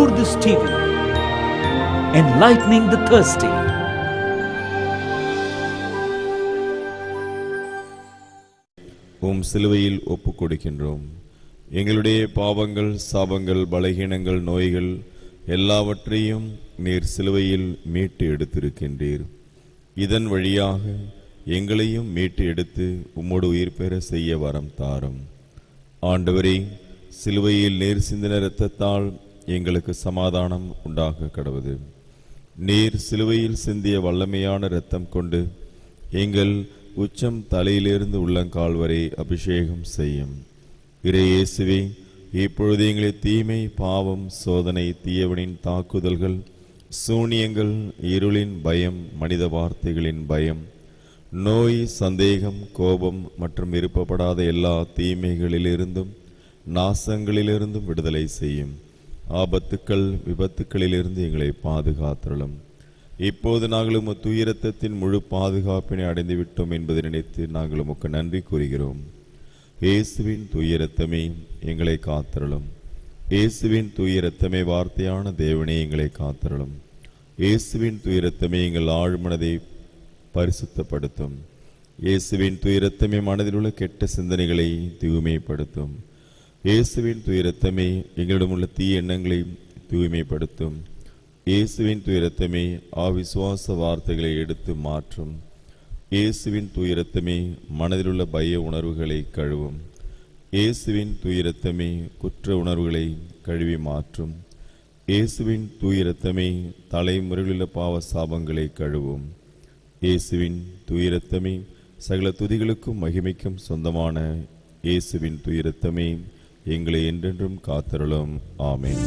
this TV, enlightening the thirsty. உம் சிலுவையில் ஒப்புக் கொடுக்கின்றோம். எங்களுடைய பாவங்கள், சாபங்கள், பலகீனங்கள், நோய்கள் எல்லாவற்றையும் நீர் சிலுவையில் மீட்டு எடுத்திருக்கின்றீர். இதன் வழியாக எங்களையும் மீட்டு எடுத்து உம்மோடு உயிர் பெற செய்ய வரம் தாரும். ஆண்டவரே, சிலுவையில் நீர் சிந்தின இரத்தத்தால் எங்களுக்கு சமாதானம் உண்டாக கடவுது. நீர் சிலுவையில் சிந்திய வல்லமையான இரத்தம் கொண்டு எங்கள் உச்சம் தலையிலிருந்து உள்ளங்கால் வரை அபிஷேகம் செய்யும். இறையேசுவே, இப்பொழுது எங்களை தீமை, பாவம், சோதனை, தீயவனின் தாக்குதல்கள், சூனியங்கள், இருளின் பயம், மனித வார்த்தைகளின் பயம், நோய், சந்தேகம், கோபம் மற்றும் விருப்பப்படாத எல்லா தீமைகளிலிருந்தும் நாசங்களிலிருந்தும் விடுதலை செய்யும். ஆபத்துக்கள், விபத்துக்களிலிருந்து எங்களை பாதுகாத்தருளும். இப்போது நாங்கள் உமது தூய இரத்தத்தின் முழு பாதுகாப்பினை அடைந்து விட்டோம் என்பதை நினைத்து நாங்கள் உமக்கு நன்றி கூறுகிறோம். இயேசுவின் தூய இரத்தமே எங்களை காத்தருளும். இயேசுவின் தூய இரத்தமே வார்த்தையான தேவனே எங்களை காத்தருளும். இயேசுவின் தூய இரத்தமே எங்கள் ஆழ்மனதை பரிசுத்தப்படுத்தும். இயேசுவின் தூய இரத்தமே மனதில் உள்ள கெட்ட சிந்தனைகளை தூய்மைப்படுத்தும். இயேசுவின் தூய இரத்தமே எங்களிடம் உள்ள தீய எண்ணங்களை தூய்மைப்படுத்தும். இயேசுவின் தூய இரத்தமே அவிசுவாச வார்த்தைகளை எடுத்து மாற்றும். இயேசுவின் தூய இரத்தமே மனதில் உள்ள பய உணர்வுகளை கழுவும். இயேசுவின் தூய இரத்தமே குற்ற உணர்வுகளை கழுவி மாற்றும். இயேசுவின் தூய இரத்தமே தலைமுறையிலுள்ள பாவ சாபங்களை கழுவும். இயேசுவின் தூய இரத்தமே சகல துதிகளுக்கும் மகிமைக்கும் சொந்தமான இயேசுவின் தூய இரத்தமே எங்களை என்றென்றும் காத்தருளும். ஆமென்.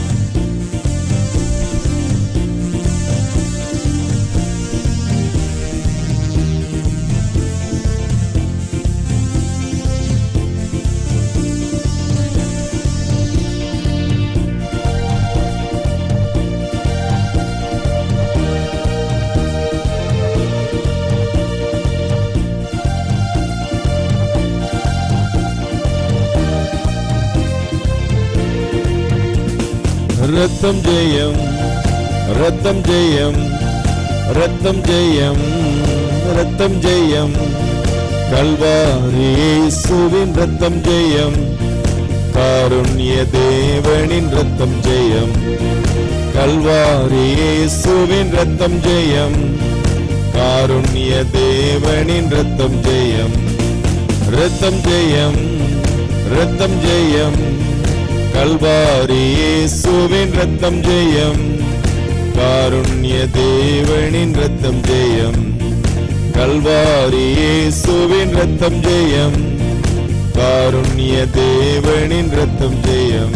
ரத்தம் ஜெயம், ரத்தம் ஜெயம், ரத்தம் ஜெயம், ரத்தம் ஜெயம், கல்வாரி இயேசுவின் ரத்தம் ஜெயம், காருண்ய தேவனின் ரத்தம் ஜெயம், கல்வாரி இயேசுவின் ரத்தம் ஜெயம், காருண்ய தேவனின் ரத்தம் ஜெயம், ரத்தம் ஜெயம், ரத்தம் ஜெயம், கல்வாரி இயேசுவின் ரத்தம் ஜெயம், காருண்ய தேவனின் ரத்தம் ஜெயம், கல்வாரி இயேசுவின் ரத்தம் ஜெயம், காருண்ய தேவனின் ரத்தம் ஜெயம்.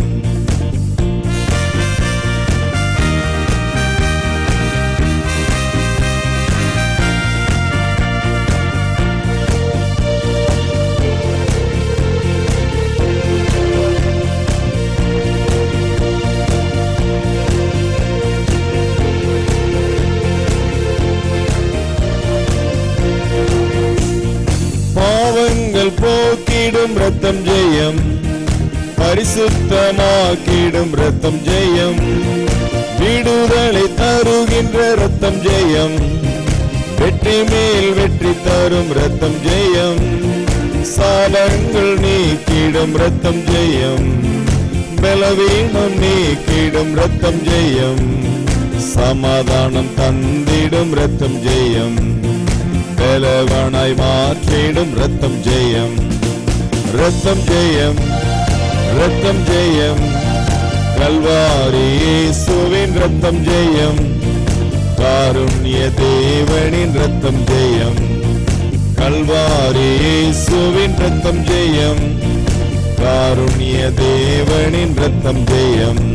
போக்கிடும் ரத்தம் ஜெயம், பரிசுத்தமாக்கிடும் ரத்தம் ஜெயம், விடுதலை தருகின்ற ரத்தம் ஜெயம், வெற்றி மேல் வெற்றி தரும் ரத்தம் ஜெயம், சாபங்கள் நீக்கிடும் ரத்தம் ஜெயம், பலவீனம் நீக்கிடும் ரத்தம் ஜெயம், சமாதானம் தந்திடும் ரத்தம் ஜெயம், பலவனாய் மாற்றிடும் ரத்தம் ஜெயம், ரத்தம் ஜெயம், ரத்தம் ஜெயம், கல்வாரி இயேசுவின் ரத்தம் ஜெயம், காருண்ய தேவனின் ரத்தம் ஜெயம், கல்வாரி இயேசுவின் ரத்தம் ஜெயம், காருண்ய தேவனின் ரத்தம் ஜெயம்.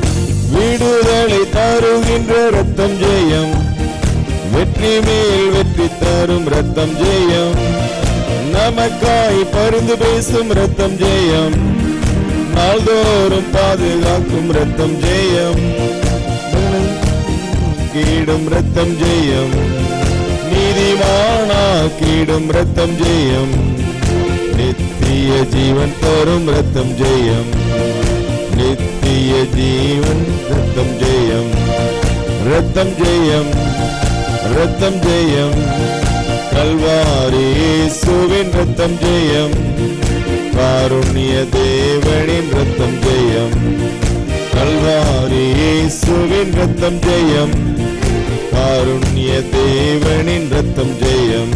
தருகின்ற ரத்தம் ஜெயம், வெற்றி மேல் வெற்றி வெற்றி தரும் ரத்தம் ஜெயம். நமக்காய் பரிந்து பேசும் ரத்தம் ஜெயம். நாள்தோறும் பாதுகாக்கும் ரத்தம் ஜெயம். கீடும் ரத்தம் ஜெயம். நீதிமானா கீடும் ரத்தம் ஜெயம். நித்திய ஜீவன் தரும் ரத்தம் ஜெயம். நித்திய ஜீவன் ரத்தம் ஜெயம். ரத்தம் ஜெயம். ரத்தம் ஜெயம். கல்வாரி இயேசுவின் ரத்தம் ஜெயம். காருண்ய தேவனின் ரத்தம் ஜெயம். கல்வாரி இயேசுவின் ரத்தம் ஜெயம். காருண்ய தேவனின் ரத்தம் ஜெயம்.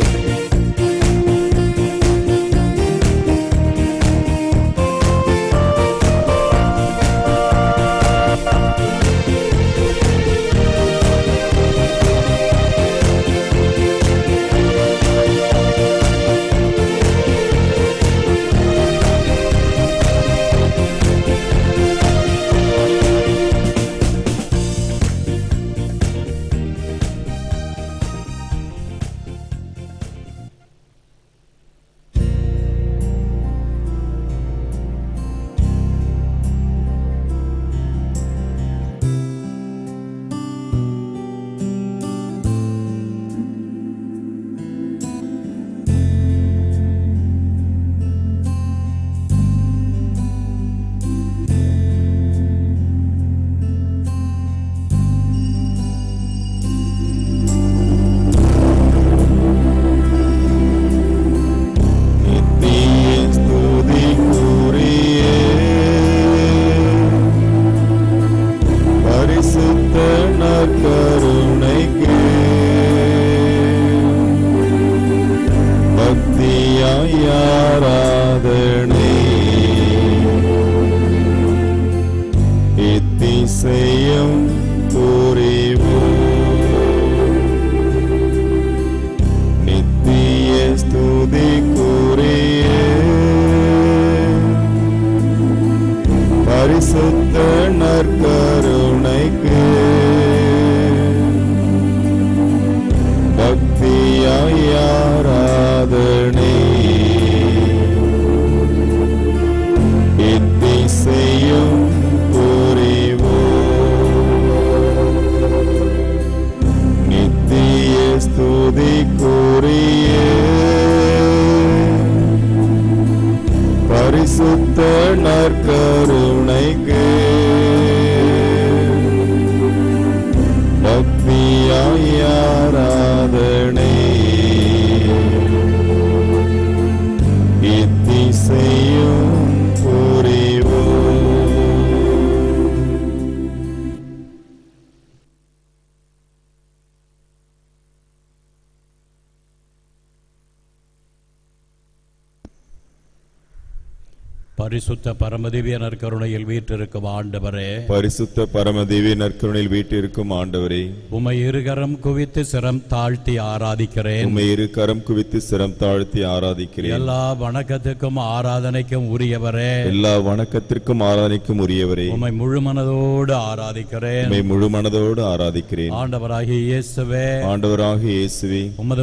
பரிசுத்த பரமதிவ்ய நற்கருணையில் வீற்றிருக்கும் ஆண்டவரே, பரிசுத்த பரமதிவ்ய நற்கருணையில் வீற்றிருக்கும் ஆண்டவரே, உம்மை இருகரம் குவித்து சிரம் தாழ்த்தி ஆராதிக்கிறேன். உம்மை இருகரம் குவித்து சிரம் தாழ்த்தி ஆராதிக்கிறேன். எல்லா வணக்கத்துக்கும் ஆராதனைக்கும் உரியவரே, எல்லா வணக்கத்திற்கும் ஆராதனைக்கும் உரியவரே, உம்மை முழு மனதோடு ஆராதிக்கிறேன். உம்மை முழு மனதோடு ஆராதிக்கிறேன். ஆண்டவராகிய இயேசுவே, ஆண்டவராகிய இயேசுவே, உமது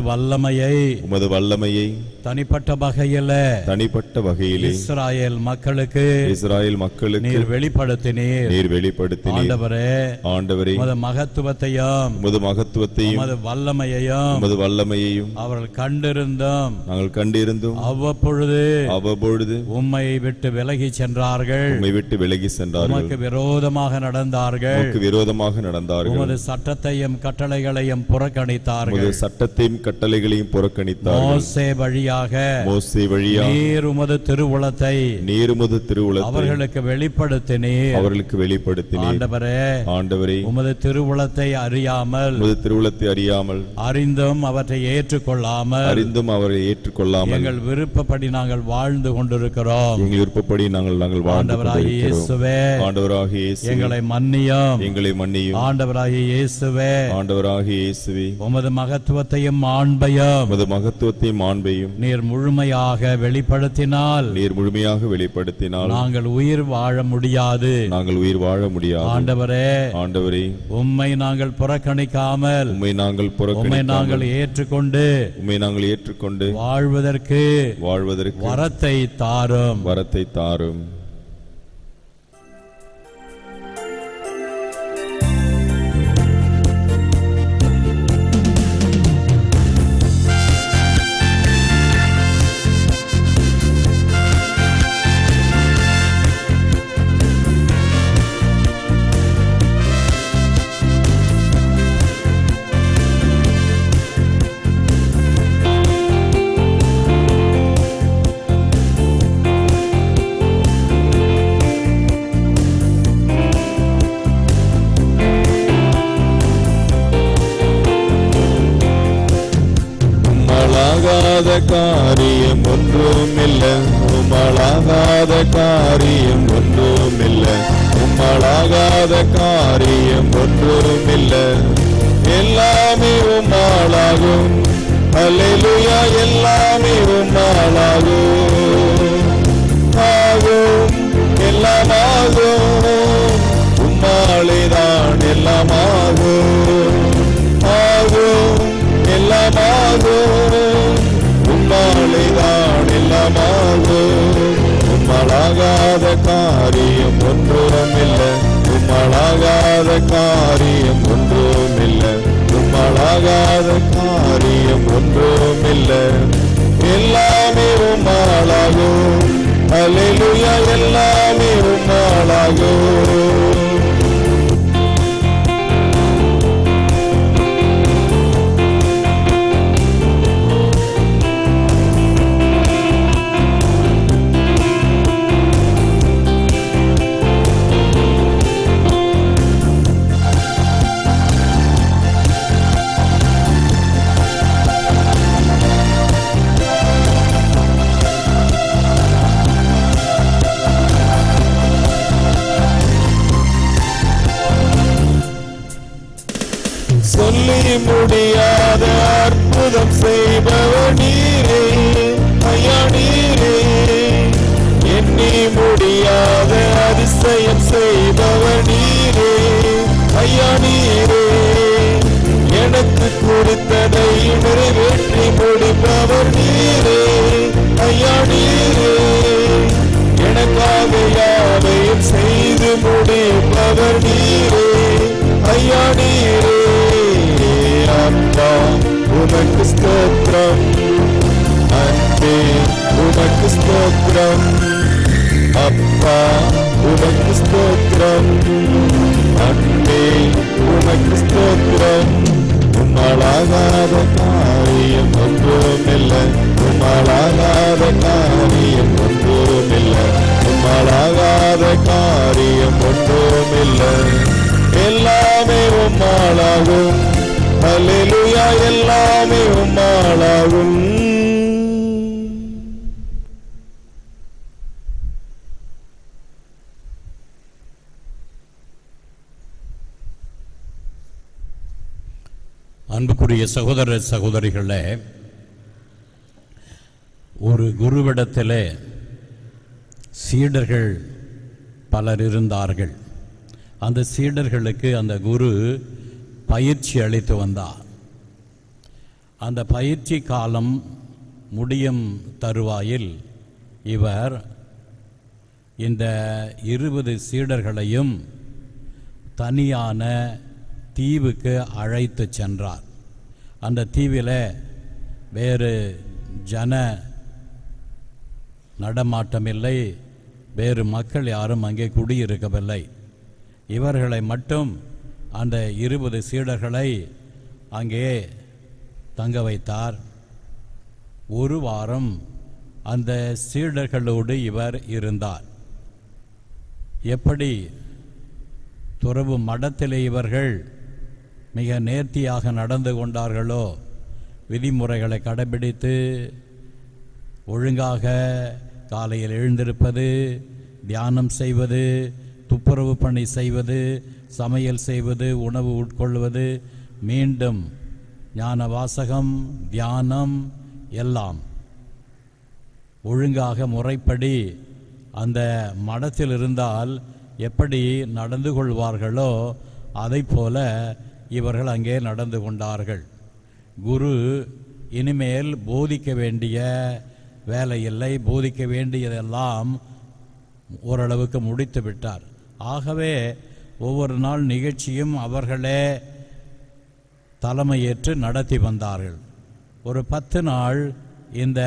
வல்லமையை தனிப்பட்ட வகையிலே இஸ்ராயேல் மக்களுக்கு நீர் வெளிப்படுத்தினீர். ஆண்டவரே, உமது மகத்துவத்தையும் உமது வல்லமையையும் அவர்கள் கண்டிருந்தும் அவ்வப்பொழுது உம்மை விட்டு விலகி சென்றார்கள். உமக்கு விரோதமாக நடந்தார்கள். உமது சட்டத்தையும் கட்டளைகளையும் புறக்கணித்தார்கள். மோசே வழியாக நீர் உமது திருவுளத்தை அவர்களுக்கு வெளிப்படுத்தினீர். ஆண்டவரே, உமது திருவுளத்தை அறியாமல் அறிந்தும் அவற்றை ஏற்றுக்கொள்ளாமல் எங்கள் விருப்பப்படி நாங்கள் வாழ்ந்து கொண்டிருக்கிறோம். ஆண்டவராகிய இயேசுவே, எங்களை மன்னியும். ஆண்டவராகிய இயேசுவே, உமது மகத்துவத்தையும் மாண்பையும் நீர் முழுமையாக வெளிப்படுத்தினால் வெளிப்படுத்தினால் நாங்கள் உயிர் வாழ முடியாது. நாங்கள் உயிர் வாழ முடியாது. ஆண்டவரே, உம்மை நாங்கள் புறக்கணிக்காமல் உம்மை நாங்கள் ஏற்றுக்கொண்டு வாழ்வதற்கு வரத்தை தாரும். காரியம் ஒன்றுமில்லை, உம்மளாகாத காரியம் ஒன்றுமில்லை, உம்மளாகாத காரியம் ஒன்றுமில்லை. எல்லாமே உம்மாளாகும். அல்லேலூயா, எல்லாமே உம்மாளாகும். ஆகும், எல்லாமாகும். உம்மாளேதான் எல்லாமாகும். ஆகும், எல்லாமாகும். உம்மாளேதான் எல்லாமாகும். உம்மளாகாத காரியம் ஒன்றுமில்லை, உம்மளாகாத காரியம் ஒன்றுமில்லை, உம்மளாகாத காரியம் ஒன்றுமில்லை. எல்லாமே உம்மாளாகும். அல்லேலூயா, எல்லாமே உம்மாளாகும். சொல்லி முடியாத அற்புதம் செய்பவர் நீரே ஐயா, நீரே. எண்ணி முடியாத அதிசயம் செய்பவர் நீரே ஐயா, நீரே. எனக்கு குறித்ததை நிறைவேற்றி முடிப்பவர் நீரே ஐயா, நீரே. எனக்காக யாவையும் செய்து முடிப்பவர் நீரே ஐயா, நீரே. அப்பா உமக்கு ஸ்தோத்திரம், அன்பே உமக்கு ஸ்தோத்திரம். அப்பா உமக்கு ஸ்தோத்திரம், அன்பே உமக்கு ஸ்தோத்திரம். உம்மளாகாத காரியம் ஒன்றுமில்லை, உம்மளாகாத காரியம் ஒன்றுமில்லை, உம்மளாகாத காரியம் ஒன்றுமில்லை. எல்லாமே உம்மாளாகும். அல்லேலூயா, எல்லாமே உம்மாளாகும். அன்புக்குரிய சகோதர சகோதரிகளே, ஒரு குருவிடத்திலே சீடர்கள் பலர் இருந்தார்கள். அந்த சீடர்களுக்கு அந்த குரு பயிற்சி அளித்து வந்தார். அந்த பயிற்சி காலம் முடியும் தருவாயில் இவர் இந்த 20 சீடர்களையும் தனியான தீவுக்கு அழைத்து சென்றார். அந்த தீவில் வேறு ஜன நடமாட்டமில்லை, வேறு மக்கள் யாரும் அங்கே குடியிருக்கவில்லை. இவர்களை மட்டும், அந்த 20 சீடர்களை அங்கே தங்க வைத்தார். ஒரு வாரம் அந்த சீடர்களோடு இவர் இருந்தார். எப்படி துறவு மடத்திலே இவர்கள் மிக நேர்த்தியாக நடந்து கொண்டார்களோ, விதிமுறைகளை கடைபிடித்து ஒழுங்காக காலையில் எழுந்திருப்பது, தியானம் செய்வது, துப்புரவு பணி செய்வது, சமையல் செய்வது, உணவு உட்கொள்வது, மீண்டும் ஞான வாசகம், தியானம் எல்லாம் ஒழுங்காக முறைப்படி அந்த மடத்தில் இருந்தால் எப்படி நடந்து கொள்வார்களோ அதை போல இவர்கள் அங்கே நடந்து கொண்டார்கள். குரு இனிமேல் போதிக்க வேண்டிய வேலை இல்லை, போதிக்க வேண்டியதெல்லாம் ஓரளவுக்கு முடித்து விட்டார். ஆகவே ஒவ்வொரு நாள் நிகழ்ச்சியும் அவர்களே தலைமையேற்று நடத்தி வந்தார்கள். ஒரு 10 நாள் இந்த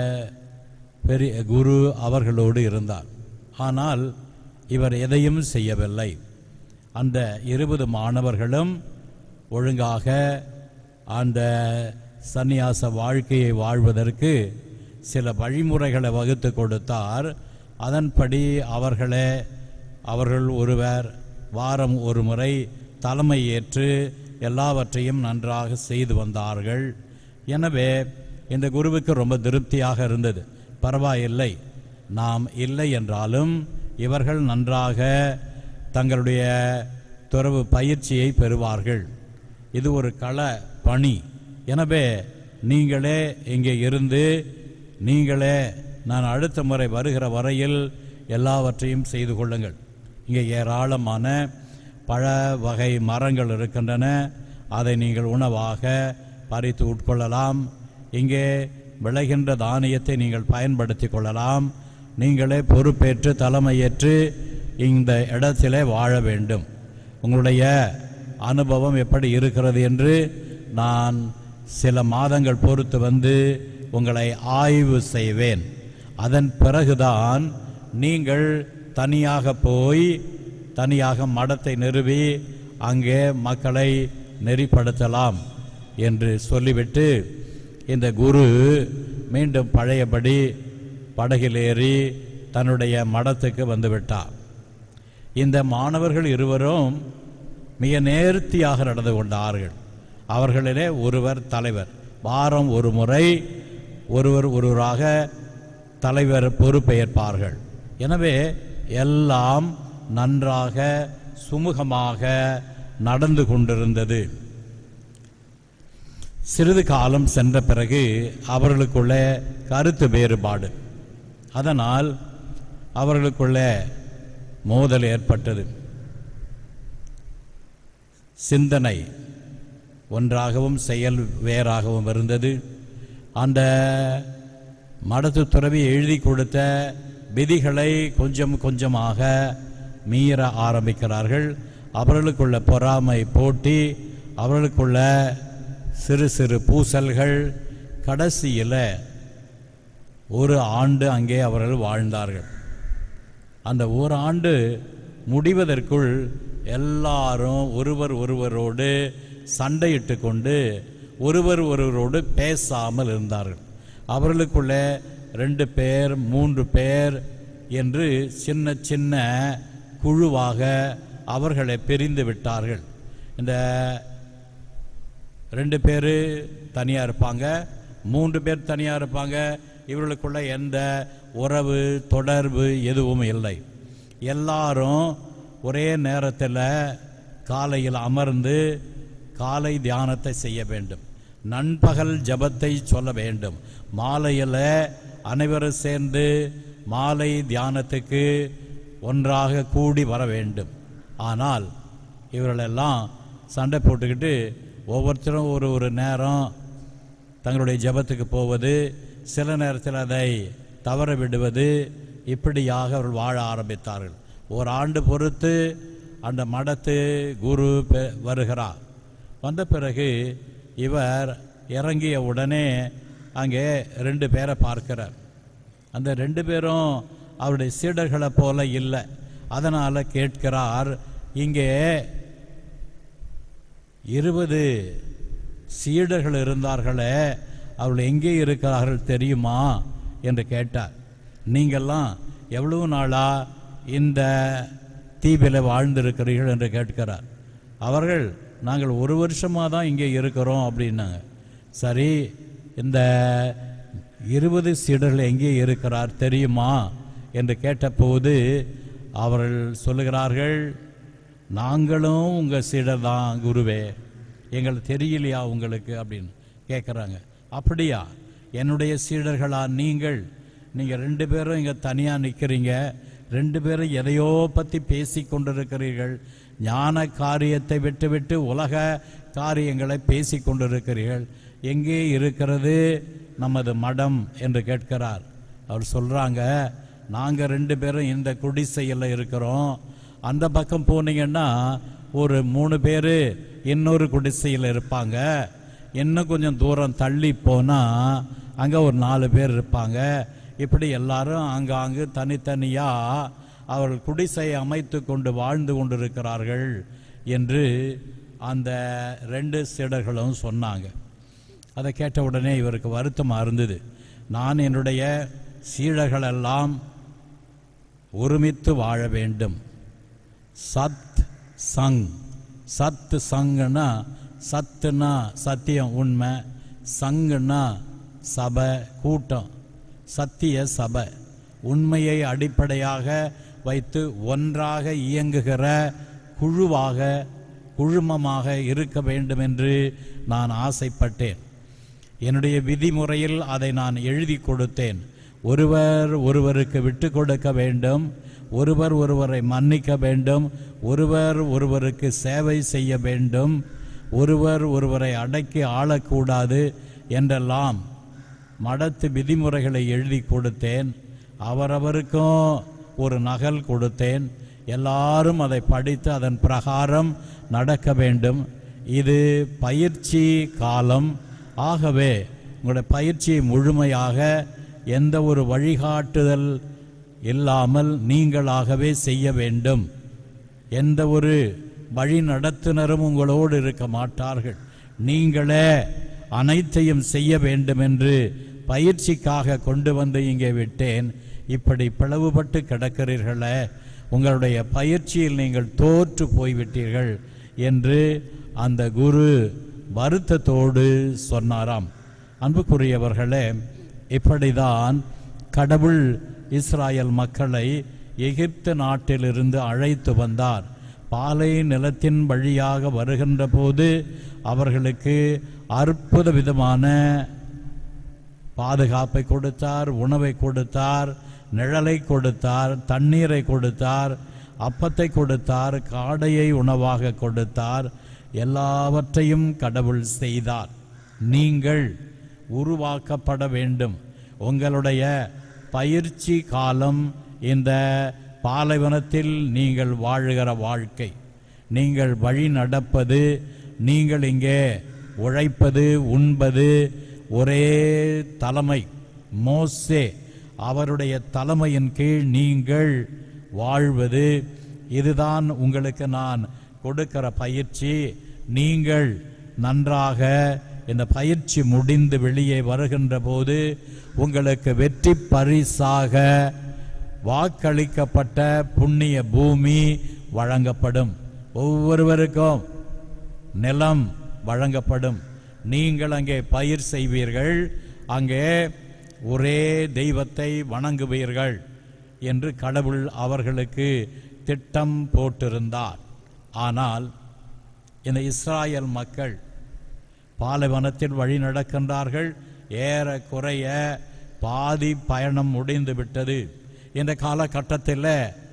பெரிய குரு அவர்களோடு இருந்தார். ஆனால் இவர் எதையும் செய்யவில்லை. அந்த 20 மாணவர்களும் ஒழுங்காக அந்த சந்நியாச வாழ்க்கையை வாழ்வதற்கு சில வழிமுறைகளை வகுத்து கொடுத்தார். அதன்படி அவர்கள் ஒருவர் வாரம் ஒரு முறை தலைமை ஏற்று எல்லாவற்றையும் நன்றாக செய்து வந்தார்கள். எனவே இந்த குருவுக்கு ரொம்ப திருப்தியாக இருந்தது. பரவாயில்லை, நாம் இல்லை என்றாலும் இவர்கள் நன்றாக தங்களுடைய துறவு பயிற்சியை பெறுவார்கள். இது ஒரு கள பணி. எனவே நீங்களே இங்கே இருந்து நீங்களே நான் அடுத்த முறை வருகிற வரையில் எல்லாவற்றையும் செய்து கொள்ளுங்கள். இங்கே ஏராளமான பழ வகை மரங்கள் இருக்கின்றன. அதை நீங்கள் உணவாக பறித்து உட்கொள்ளலாம். இங்கே விளைகின்ற தானியத்தை நீங்கள் பயன்படுத்தி கொள்ளலாம். நீங்களே பொறுப்பேற்று தலைமையேற்று இந்த இடத்திலே வாழ வேண்டும். உங்களுடைய அனுபவம் எப்படி இருக்கிறது என்று நான் சில மாதங்கள் பொறுத்து வந்து உங்களை ஆய்வு செய்வேன். அதன் பிறகுதான் நீங்கள் தனியாக போய் தனியாக மடத்தை நிறுவி அங்கே மக்களை நெறிப்படுத்தலாம் என்று சொல்லிவிட்டு இந்த குரு மீண்டும் பழையபடி படகில் ஏறி தன்னுடைய மடத்துக்கு வந்துவிட்டார். இந்த மாணவர்கள் இருவரும் மிக நேர்த்தியாக நடந்து கொண்டார்கள். அவர்களிலே ஒருவர் தலைவர். வாரம் ஒரு முறை ஒருவராக தலைவர் பொறுப்பேற்பார்கள். எனவே எல்லாம் நன்றாக சுமூகமாக நடந்து கொண்டிருந்தது. சிறிது காலம் சென்ற பிறகு அவர்களுக்குள்ளே கருத்து வேறுபாடு, அதனால் அவர்களுக்குள்ளே மோதல் ஏற்பட்டது. சிந்தனை ஒன்றாகவும் செயல் வேறாகவும் இருந்தது. அந்த மடத்து துறவி எழுதி கொடுத்த விதிகளை கொஞ்சம் கொஞ்சமாக மீற ஆரம்பிக்கிறார்கள். அவர்களுக்குள்ள பொறாமை, போட்டி, அவர்களுக்குள்ள சிறு சிறு பூசல்கள். கடைசியில் ஒரு ஆண்டு அங்கே அவர்கள் வாழ்ந்தார்கள். அந்த ஒரு ஆண்டு முடிவதற்குள் எல்லாரும் ஒருவரோடு சண்டையிட்டு கொண்டு ஒருவரோடு பேசாமல் இருந்தார்கள். அவர்களுக்குள்ளே 2 பேர் 3 பேர் என்று சின்ன சின்ன குழுவாக அவர்களை பிரிந்து விட்டார்கள். இந்த 2 பேர் தனியாக இருப்பாங்க, 3 பேர் தனியாக இருப்பாங்க. இவர்களுக்குள்ள எந்த உறவு தொடர்பு எதுவும் இல்லை. எல்லாரும் ஒரே நேரத்தில் காலையில் அமர்ந்து காலை தியானத்தை செய்ய வேண்டும், நண்பகல் ஜபத்தை சொல்ல வேண்டும், மாலையில் அனைவரும் சேர்ந்து மாலை தியானத்துக்கு ஒன்றாக கூடி வர வேண்டும். ஆனால் இவர்களெல்லாம் சண்டை போட்டுக்கிட்டு ஒவ்வொருத்தரும் ஒரு நேரம் தங்களுடைய ஜபத்துக்கு போவது, சில நேரத்தில் அதை தவற விடுவது, இப்படியாக அவர்கள் வாழ ஆரம்பித்தார்கள். ஒரு ஆண்டு பொறுத்து அந்த மடத்து குரு வருகிறார். வந்த பிறகு இவர் இறங்கிய உடனே அங்கே 2 பேரை பார்க்கிறார். அந்த 2 பேரும் அவருடைய சீடர்களை போல இல்லை. அதனால் கேட்கிறார், இங்கே 20 சீடர்கள் இருந்தார்களே, அவர்கள் எங்கே இருக்கிறார்கள் தெரியுமா என்று கேட்டார். நீங்கள்லாம் எவ்வளவு நாளா இந்த தீவில் வாழ்ந்திருக்கிறீர்கள் என்று கேட்கிறார். அவர்கள் நாங்கள் 1 வருஷமாக தான் இங்கே இருக்கிறோம் அப்படின்னாங்க. சரி, இந்த 20 சீடர்கள் எங்கே இருக்கிறார் தெரியுமா என்று கேட்டபோது அவர்கள் சொல்லுகிறார்கள், நாங்களும் உங்கள் சீடர் தான் குருவே, எங்களுக்கு தெரியலையா உங்களுக்கு அப்படின்னு கேட்குறாங்க. அப்படியா, என்னுடைய சீடர்களா நீங்கள்? நீங்கள் 2 பேரும் இங்கே தனியாக நிற்கிறீங்க, 2 பேரும் எதையோ பற்றி பேசி கொண்டிருக்கிறீர்கள், ஞான காரியத்தை விட்டுவிட்டு உலக காரியங்களை பேசி கொண்டிருக்கிறீர்கள், எங்கே இருக்கிறது நமது மடம் என்று கேட்கிறார். அவர் சொல்கிறாங்க, நாங்கள் 2 பேரும் இந்த குடிசையில் இருக்கிறோம், அந்த பக்கம் போனீங்கன்னா ஒரு 3 பேர் இன்னொரு குடிசையில் இருப்பாங்க, இன்னும் கொஞ்சம் தூரம் தள்ளி போனால் அங்கே ஒரு 4 பேர் இருப்பாங்க, இப்படி எல்லாரும் ஆங்காங்கு தனித்தனியாக அவர்கள் குடிசையை அமைத்து கொண்டு வாழ்ந்து கொண்டிருக்கிறார்கள் என்று அந்த 2 சீடர்களும் சொன்னாங்க. அதை கேட்ட உடனே இவருக்கு வருத்தமாக இருந்தது. நான் என்னுடைய சீடர்களெல்லாம் ஒருமித்து வாழ வேண்டும். சத் சங், சத்து சங்குன்னா சத்துனா சத்தியம் உண்மை, சங்குன்னா சபை கூட்டம், சத்திய சபை, உண்மையை அடிப்படையாக வைத்து ஒன்றாக இயங்குகிற குழுமமாக இருக்க வேண்டும் என்று நான் ஆசைப்பட்டேன். என்னுடைய விதிமுறையில் அதை நான் எழுதி கொடுத்தேன். ஒருவர் ஒருவருக்கு விட்டு கொடுக்க வேண்டும், ஒருவர் ஒருவரை மன்னிக்க வேண்டும், ஒருவர் ஒருவருக்கு சேவை செய்ய வேண்டும், ஒருவர் ஒருவரை அடக்கி ஆளக்கூடாது என்றெல்லாம் மடத்து விதிமுறைகளை எழுதி கொடுத்தேன். அவரவருக்கும் ஒரு நகல் கொடுத்தேன். எல்லாரும் அதை படித்து அதன் பிரகாரம் நடக்க வேண்டும். இது பயிற்சி காலம். ஆகவே உங்களுடைய பயிற்சியை முழுமையாக எந்த ஒரு வழிகாட்டுதல் இல்லாமல் நீங்களாகவே செய்ய வேண்டும். எந்த ஒரு வழி நடத்துனரும் உங்களோடு இருக்க மாட்டார்கள், நீங்களே அனைத்தையும் செய்ய வேண்டும் என்று பயிற்சிக்காக கொண்டு வந்து இங்கே விட்டேன். இப்படி பிளவுபட்டு கிடக்கிறீர்களே, உங்களுடைய பயிற்சியில் நீங்கள் தோற்று போய்விட்டீர்கள் என்று அந்த குரு வருத்தத்தோடு சொன்னாராம். அன்புக்குரியவர்களே, இப்படிதான் கடவுள் இஸ்ராயல் மக்களை எகிப்து நாட்டிலிருந்து அழைத்து வந்தார். பாலை நிலத்தின் வழியாக வருகின்ற போது அவர்களுக்கு அற்புத விதமான பாதுகாப்பை கொடுத்தார், உணவை கொடுத்தார், நிழலை கொடுத்தார், தண்ணீரை கொடுத்தார், அப்பத்தை கொடுத்தார், காடையை உணவாக கொடுத்தார். எல்லாவற்றையும் கடவுள் செய்தார். நீங்கள் உருவாக்கப்பட வேண்டும். உங்களுடைய பயிற்சி காலம் இந்த பாலைவனத்தில் நீங்கள் வாழுகிற வாழ்க்கை, நீங்கள் வழி நடப்பது, நீங்கள் இங்கே உழைப்பது, உண்பது, ஒரே தலைமை மோசே அவருடைய தலைமையின் கீழ் நீங்கள் வாழ்வது, இதுதான் உங்களுக்கு நான் கொடுக்கிற பயிற்சி. நீங்கள் நன்றாக இந்த பயிற்சி முடிந்து வெளியே வருகின்ற போது உங்களுக்கு வெற்றி பரிசாக வாக்களிக்கப்பட்ட புண்ணிய பூமி வழங்கப்படும். ஒவ்வொருவருக்கும் நிலம் வழங்கப்படும். நீங்கள் அங்கே பயிர் செய்வீர்கள், அங்கே ஒரே தெய்வத்தை வணங்குவீர்கள் என்று கடவுள் அவர்களுக்கு திட்டம் போட்டிருந்தார். ஆனால் இந்த இஸ்ராயல் மக்கள் பாலைவனத்தில் வழி நடக்கின்றார்கள். ஏறக்குறைய பாதி பயணம் முடிந்து விட்டது. இந்த காலகட்டத்தில்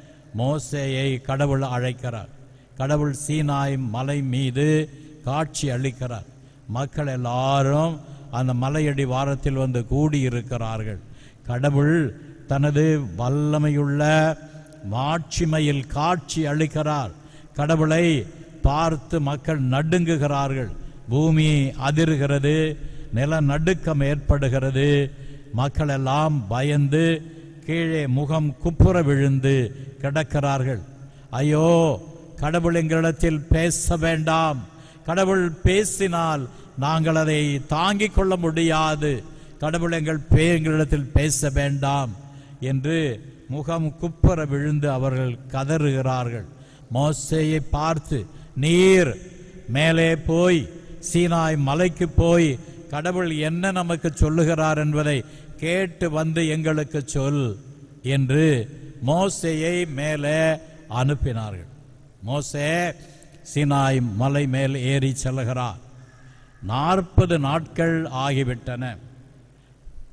மோசேயை கடவுள் அழைக்கிறார். கடவுள் சீனாய் மலை மீது காட்சி அளிக்கிறார். மக்கள் எல்லாரும் அந்த மலையடி வாரத்தில் வந்து கூடியிருக்கிறார்கள். கடவுள் தனது வல்லமையுள்ள மாட்சிமையில் காட்சி அளிக்கிறார். கடவுளை பார்த்து மக்கள் நடுங்குகிறார்கள். பூமி அதிர்கிறது, நிலநடுக்கம் ஏற்படுகிறது. மக்கள் எல்லாம் பயந்து கீழே முகம் குப்புற விழுந்து கிடக்கிறார்கள். ஐயோ, கடவுள் எங்களிடத்தில் பேச வேண்டாம், கடவுள் பேசினால் நாங்கள் அதை தாங்கிக் கொள்ள முடியாது, கடவுள் எங்களிடத்தில் பேச வேண்டாம் என்று முகம் குப்புற விழுந்து அவர்கள் கதறுகிறார்கள். மோசேயை பார்த்து, நீர் மேலே போய் சீனாய் மலைக்கு போய் கடவுள் என்ன நமக்கு சொல்லுகிறார் என்பதை கேட்டு வந்து எங்களுக்கு சொல் என்று மோசேயை மேலே அனுப்பினார்கள். மோசே சீனாய் மலை மேல் ஏறி செல்கிறார். 40 நாட்கள் ஆகிவிட்டன.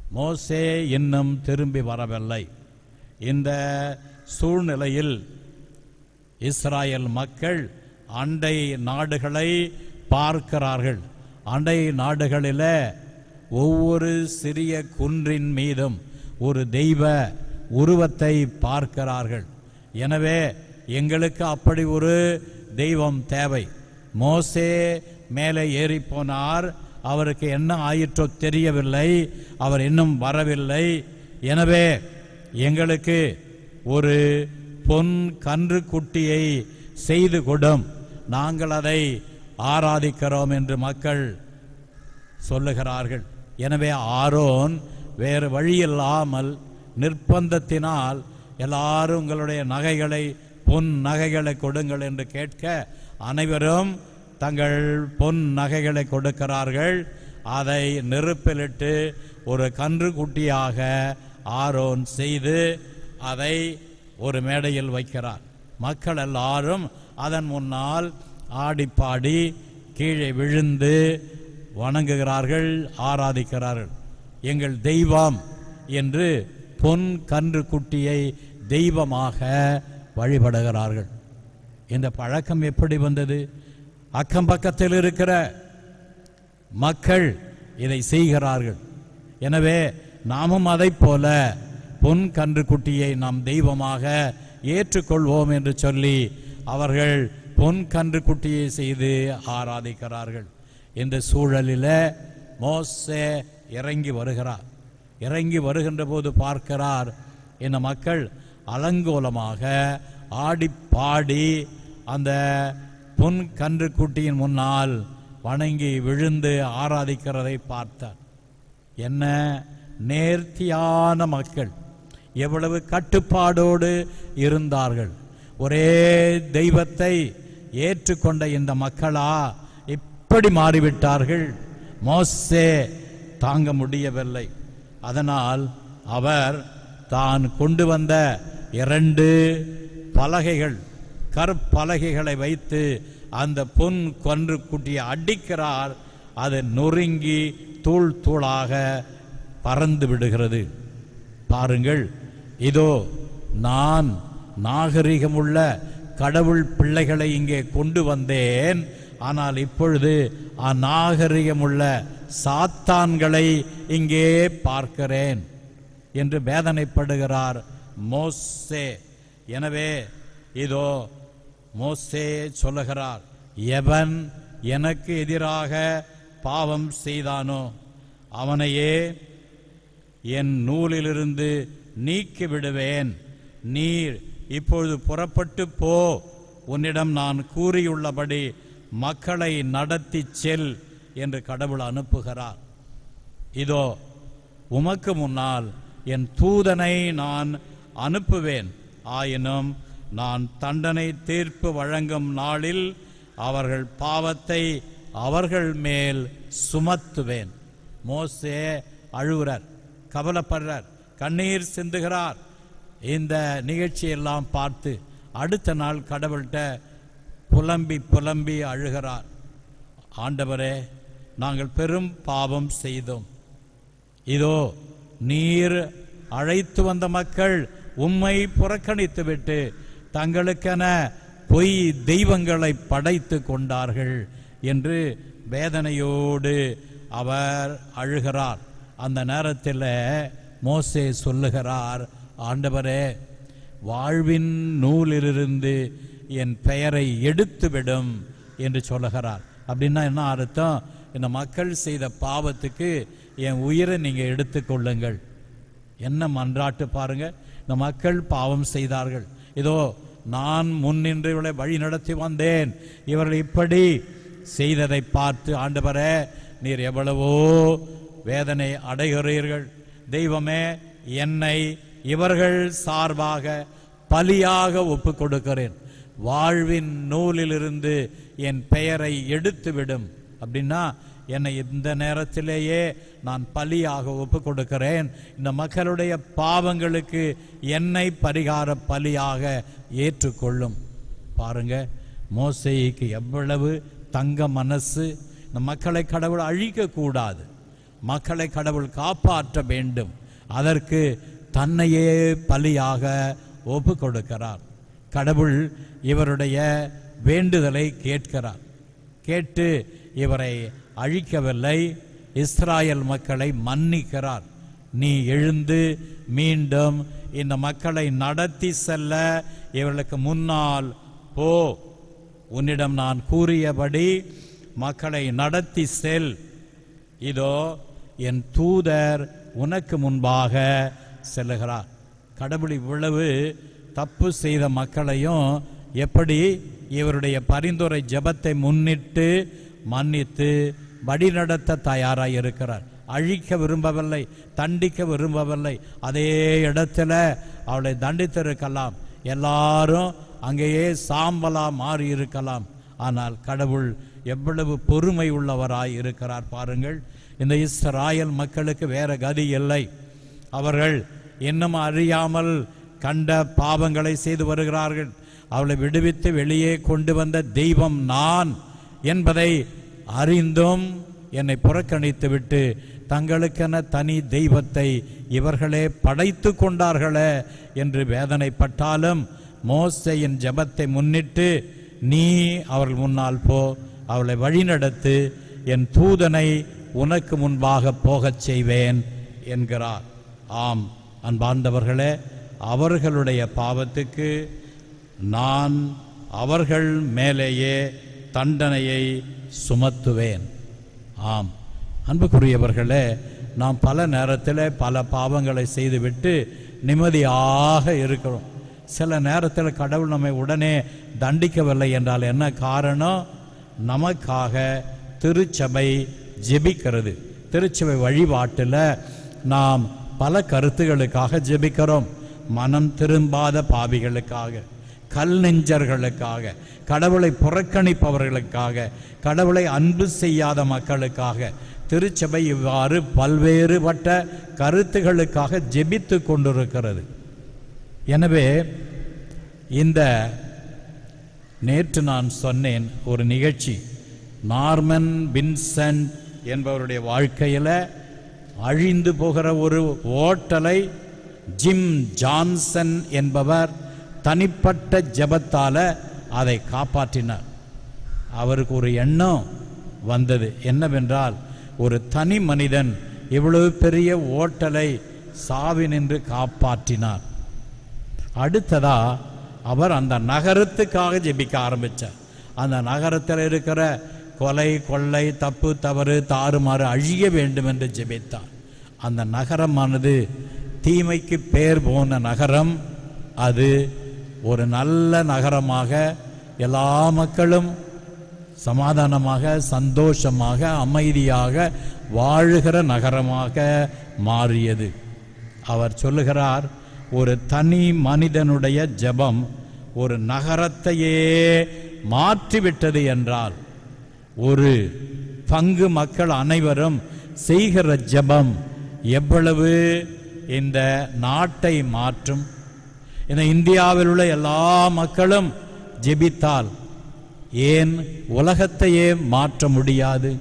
மோசே இன்னும் திரும்பி வரவில்லை. இந்த சூழ்நிலையில் இஸ்ராயேல் மக்கள் அண்டை நாடுகளை பார்க்கிறார்கள். அண்டை நாடுகளில் ஒவ்வொரு சிறிய குன்றின் மீதும் ஒரு தெய்வ உருவத்தை பார்க்கிறார்கள். எனவே எங்களுக்கு அப்படி ஒரு தெய்வம் தேவை. மோசே மேலே ஏறி போனார், அவருக்கு என்ன ஆயிற்றோ தெரியவில்லை, அவர் இன்னும் வரவில்லை. எனவே எங்களுக்கு ஒரு பொன் கன்று குட்டியை செய்து கொடும், நாங்கள் அதை ஆராதிக்கிறோம் என்று மக்கள் சொல்லுகிறார்கள். எனவே ஆரோன் வேறு வழியில்லாமல் நிர்பந்தத்தினால் எல்லாரும் உங்களுடைய நகைகளை பொன் நகைகளை கொடுங்கள் என்று கேட்க அனைவரும் தங்கள் பொன் நகைகளை கொடுக்கிறார்கள். அதை நெருப்பிலிட்டு ஒரு கன்று குட்டியாக ஆரோன் செய்து அதை ஒரு மேடையில் வைக்கிறார். மக்கள் எல்லாரும் அதன் முன்னால் ஆடிப்பாடி கீழே விழுந்து வணங்குகிறார்கள், ஆராதிக்கிறார்கள். எங்கள் தெய்வம் என்று பொன் கன்று குட்டியை தெய்வமாக வழிபடுகிறார்கள். இந்த பழக்கம் எப்படி வந்தது? அக்கம் பக்கத்தில் இருக்கிற மக்கள் இதை செய்கிறார்கள். எனவே நாமும் அதைப் போல பொன் கன்று குட்டியை நாம் தெய்வமாக ஏற்றுக்கொள்வோம் என்று சொல்லி அவர்கள் பொன் கன்று குட்டியை செய்து ஆராதிக்கிறார்கள். இந்த சூழலில் மோசே இறங்கி வருகிறார். இறங்கி வருகின்ற போது பார்க்கிறார், இந்த மக்கள் அலங்கோலமாக ஆடி பாடி அந்த பொன் கன்று குட்டியின் முன்னால் வணங்கி விழுந்து ஆராதிக்கிறதை பார்த்தார். என்ன நேர்த்தியான மக்கள், எவ்வளவு கட்டுப்பாடோடு இருந்தார்கள். ஒரே தெய்வத்தை ஏற்றுக்கொண்ட இந்த மக்களா இப்படி மாறிவிட்டார்கள்? மோசே தாங்க முடியவில்லை. அதனால் அவர் தான் கொண்டு வந்த 2 பலகைகள், கற்பலகைகளை வைத்து அந்த பொன் கன்று குட்டியை அடிக்கிறார். அது நொறுங்கி தூள் தூளாக பறந்து விடுகிறது. பாருங்கள், இதோ நான் நாகரிகமுள்ள கடவுள் பிள்ளைகளை இங்கே கொண்டு வந்தேன், ஆனால் இப்பொழுது அநாகரிகமுள்ள சாத்தான்களை இங்கே பார்க்கிறேன் என்று வேதனைப்படுகிறார் மோசே. எனவே இதோ மோசே சொல்லுகிறார், எவன் எனக்கு எதிராக பாவம் செய்தானோ அவனையே என் நூலிலிருந்து நீக்கி விடுவேன். நீர் இப்பொழுது புறப்பட்டு போ, உன்னிடம் நான் கூறியுள்ளபடி மக்களை நடத்தி செல் என்று கடவுள் அனுப்புகிறார். இதோ உமக்கு முன்னால் என் தூதனை நான் அனுப்புவேன், ஆயினும் நான் தண்டனை தீர்ப்பு வழங்கும் நாளில் அவர்கள் பாவத்தை அவர்கள் மேல் சுமத்துவேன். மோசே அழுகிறார், கவலைப்படுறார், கண்ணீர் சிந்துகிறார். இந்த நிகழ்ச்சியெல்லாம் பார்த்து அடுத்த நாள் கடவுள்கிட்ட புலம்பி புலம்பி அழுகிறார். ஆண்டவரே, நாங்கள் பெரும் பாவம் செய்தோம். இதோ நீர் அழைத்து வந்த மக்கள் உம்மை புறக்கணித்துவிட்டு தங்களுக்கென பொய் தெய்வங்களை படைத்து கொண்டார்கள் என்று வேதனையோடு அவர் அழுகிறார். அந்த நேரத்தில் மோசே சொல்லுகிறார், ஆண்டவரே, வாழ்வின் நூலிலிருந்து என் பெயரை எடுத்துவிடும் என்று சொல்லுகிறார். அப்படின்னா என்ன அர்த்தம்? இந்த மக்கள் செய்த பாவத்துக்கு என் உயிரை நீங்கள் எடுத்துக்கொள்ளுங்கள். என்ன மன்றாட்டு பாருங்க. இந்த மக்கள் பாவம் செய்தார்கள், இதோ நான் முன்னின்று இவர்களை வழி நடத்தி வந்தேன், இவர்கள் இப்படி செய்ததை பார்த்து ஆண்டவரே, நீர் எவ்வளவோ வேதனை அடைகிறீர்கள். தெய்வமே, என்னை இவர்கள் சார்பாக பலியாக ஒப்பு கொடுக்கிறேன். வாழ்வின் நூலிலிருந்து என் பெயரை எடுத்துவிடும். அப்படின்னா என்னை இந்த நேரத்திலேயே நான் பலியாக ஒப்பு கொடுக்கிறேன். இந்த மக்களுடைய பாவங்களுக்கு என்னை பரிகார பலியாக ஏற்றுக்கொள்ளும். பாருங்க, மோசேக்கு எவ்வளவு தங்க மனசு. இந்த மக்களை கடவுள் அழிக்க கூடாது, மக்களை கடவுள் காப்பாற்ற வேண்டும். அதற்கு தன்னையே பலியாக ஒப்பு கொடுக்கிறார். கடவுள் இவருடைய வேண்டுதலை கேட்கிறார். கேட்டு இவரை அழிக்கவில்லை, இஸ்ராயல் மக்களை மன்னிக்கிறார். நீ எழுந்து மீண்டும் இந்த மக்களை நடத்தி செல்ல இவர்களுக்கு முன்னால் போ. உன்னிடம் நான் கூறியபடி மக்களை நடத்தி செல். இதோ என் தூதர் உனக்கு முன்பாக செல்லுகிறார். கடவுள் இவ்வளவு தப்பு செய்த மக்களையும் எப்படி இவருடைய பரிந்துரை ஜெபத்தை முன்னிட்டு மன்னித்து வழிநடத்த தயாராக இருக்கிறார். அழிக்க விரும்பவில்லை, தண்டிக்க விரும்பவில்லை. அதே இடத்துல அவளை தண்டித்திருக்கலாம், எல்லாரும் அங்கேயே சாம்பலா மாறி இருக்கலாம். ஆனால் கடவுள் எவ்வளவு பொறுமை உள்ளவராய் இருக்கிறார் பாருங்கள். இந்த இஸ்ராயல் மக்களுக்கு வேற கதி இல்லை. அவர்கள் இன்னும் அறியாமல் கண்ட பாவங்களை செய்து வருகிறார்கள். அவளை விடுவித்து வெளியே கொண்டு வந்த தெய்வம் நான் என்பதை அறிந்தும் என்னை புறக்கணித்து விட்டு தங்களுக்கென தனி தெய்வத்தை இவர்களே படைத்து கொண்டார்களே என்று வேதனைப்பட்டாலும் மோசேயின் ஜெபத்தை முன்னிட்டு நீ அவர்கள் முன்னால் போ, அவளை வழிநடத்து, என் தூதனை உனக்கு முன்பாக போகச் செய்வேன் என்கிறார். ஆம் அன்பார்ந்தவர்களே, அவர்களுடைய பாவத்துக்கு நான் அவர்கள் மேலேயே தண்டனையை சுமத்துவேன். ஆம் அன்புக்குரியவர்களே, நாம் பல நேரத்தில் பல பாவங்களை செய்துவிட்டு நிம்மதியாக இருக்கிறோம். சில நேரத்தில் கடவுள் நம்மை உடனே தண்டிக்கவில்லை என்றால் என்ன காரணம்? நமக்காக திருச்சபை ஜெபிக்கிறது. திருச்சபை வழிபாட்டில் நாம் பல கருத்துகளுக்காக ஜெபிக்கிறோம். மனம் திரும்பாத பாவிகளுக்காக, கல் நெஞ்சர்களுக்காக, கடவுளை புறக்கணிப்பவர்களுக்காக, கடவுளை அன்பு செய்யாத மக்களுக்காக திருச்சபை இவ்வாறு பல்வேறுபட்ட கருத்துகளுக்காக ஜெபித்து கொண்டிருக்கிறது. எனவே இந்த நேற்று நான் சொன்னேன் ஒரு நிகழ்ச்சி, நார்மன் வின்சென்ட் என்பவருடைய வாழ்க்கையில் அழிந்து போகிற ஒரு ஓட்டலை ஜிம் ஜான்சன் என்பவர் தனிப்பட்ட ஜெபத்தால் அதை காப்பாற்றினார். அவருக்கு ஒரு எண்ணம் வந்தது, என்னவென்றால் ஒரு தனி மனிதன் இவ்வளவு பெரிய ஓட்டலை சாவினின்று காப்பாற்றினார். அடுத்ததா அவர் அந்த நகரத்துக்காக ஜெபிக்க ஆரம்பித்தார். அந்த நகரத்தில் இருக்கிற கொலை, கொள்ளை, தப்பு, தவறு, தாறுமாறு அழிய வேண்டும் என்று ஜெபித்தார். அந்த நகரமானது தீமைக்கு பேர் போன நகரம். அது ஒரு நல்ல நகரமாக, எல்லா மக்களும் சமாதானமாக, சந்தோஷமாக, அமைதியாக வாழுகிற நகரமாக மாறியது. அவர் சொல்லுகிறார், ஒரு தனி மனிதனுடைய ஜெபம் ஒரு நகரத்தையே மாற்றிவிட்டது என்றால், ஒரு பங்கு மக்கள் அனைவரும் செய்கிற ஜெபம் எவ்வளவு இந்த நாட்டை மாற்றும். இந்த இந்தியாவில் உள்ள எல்லா மக்களும் ஜெபித்தால் ஏன் உலகத்தையே மாற்ற முடியாது?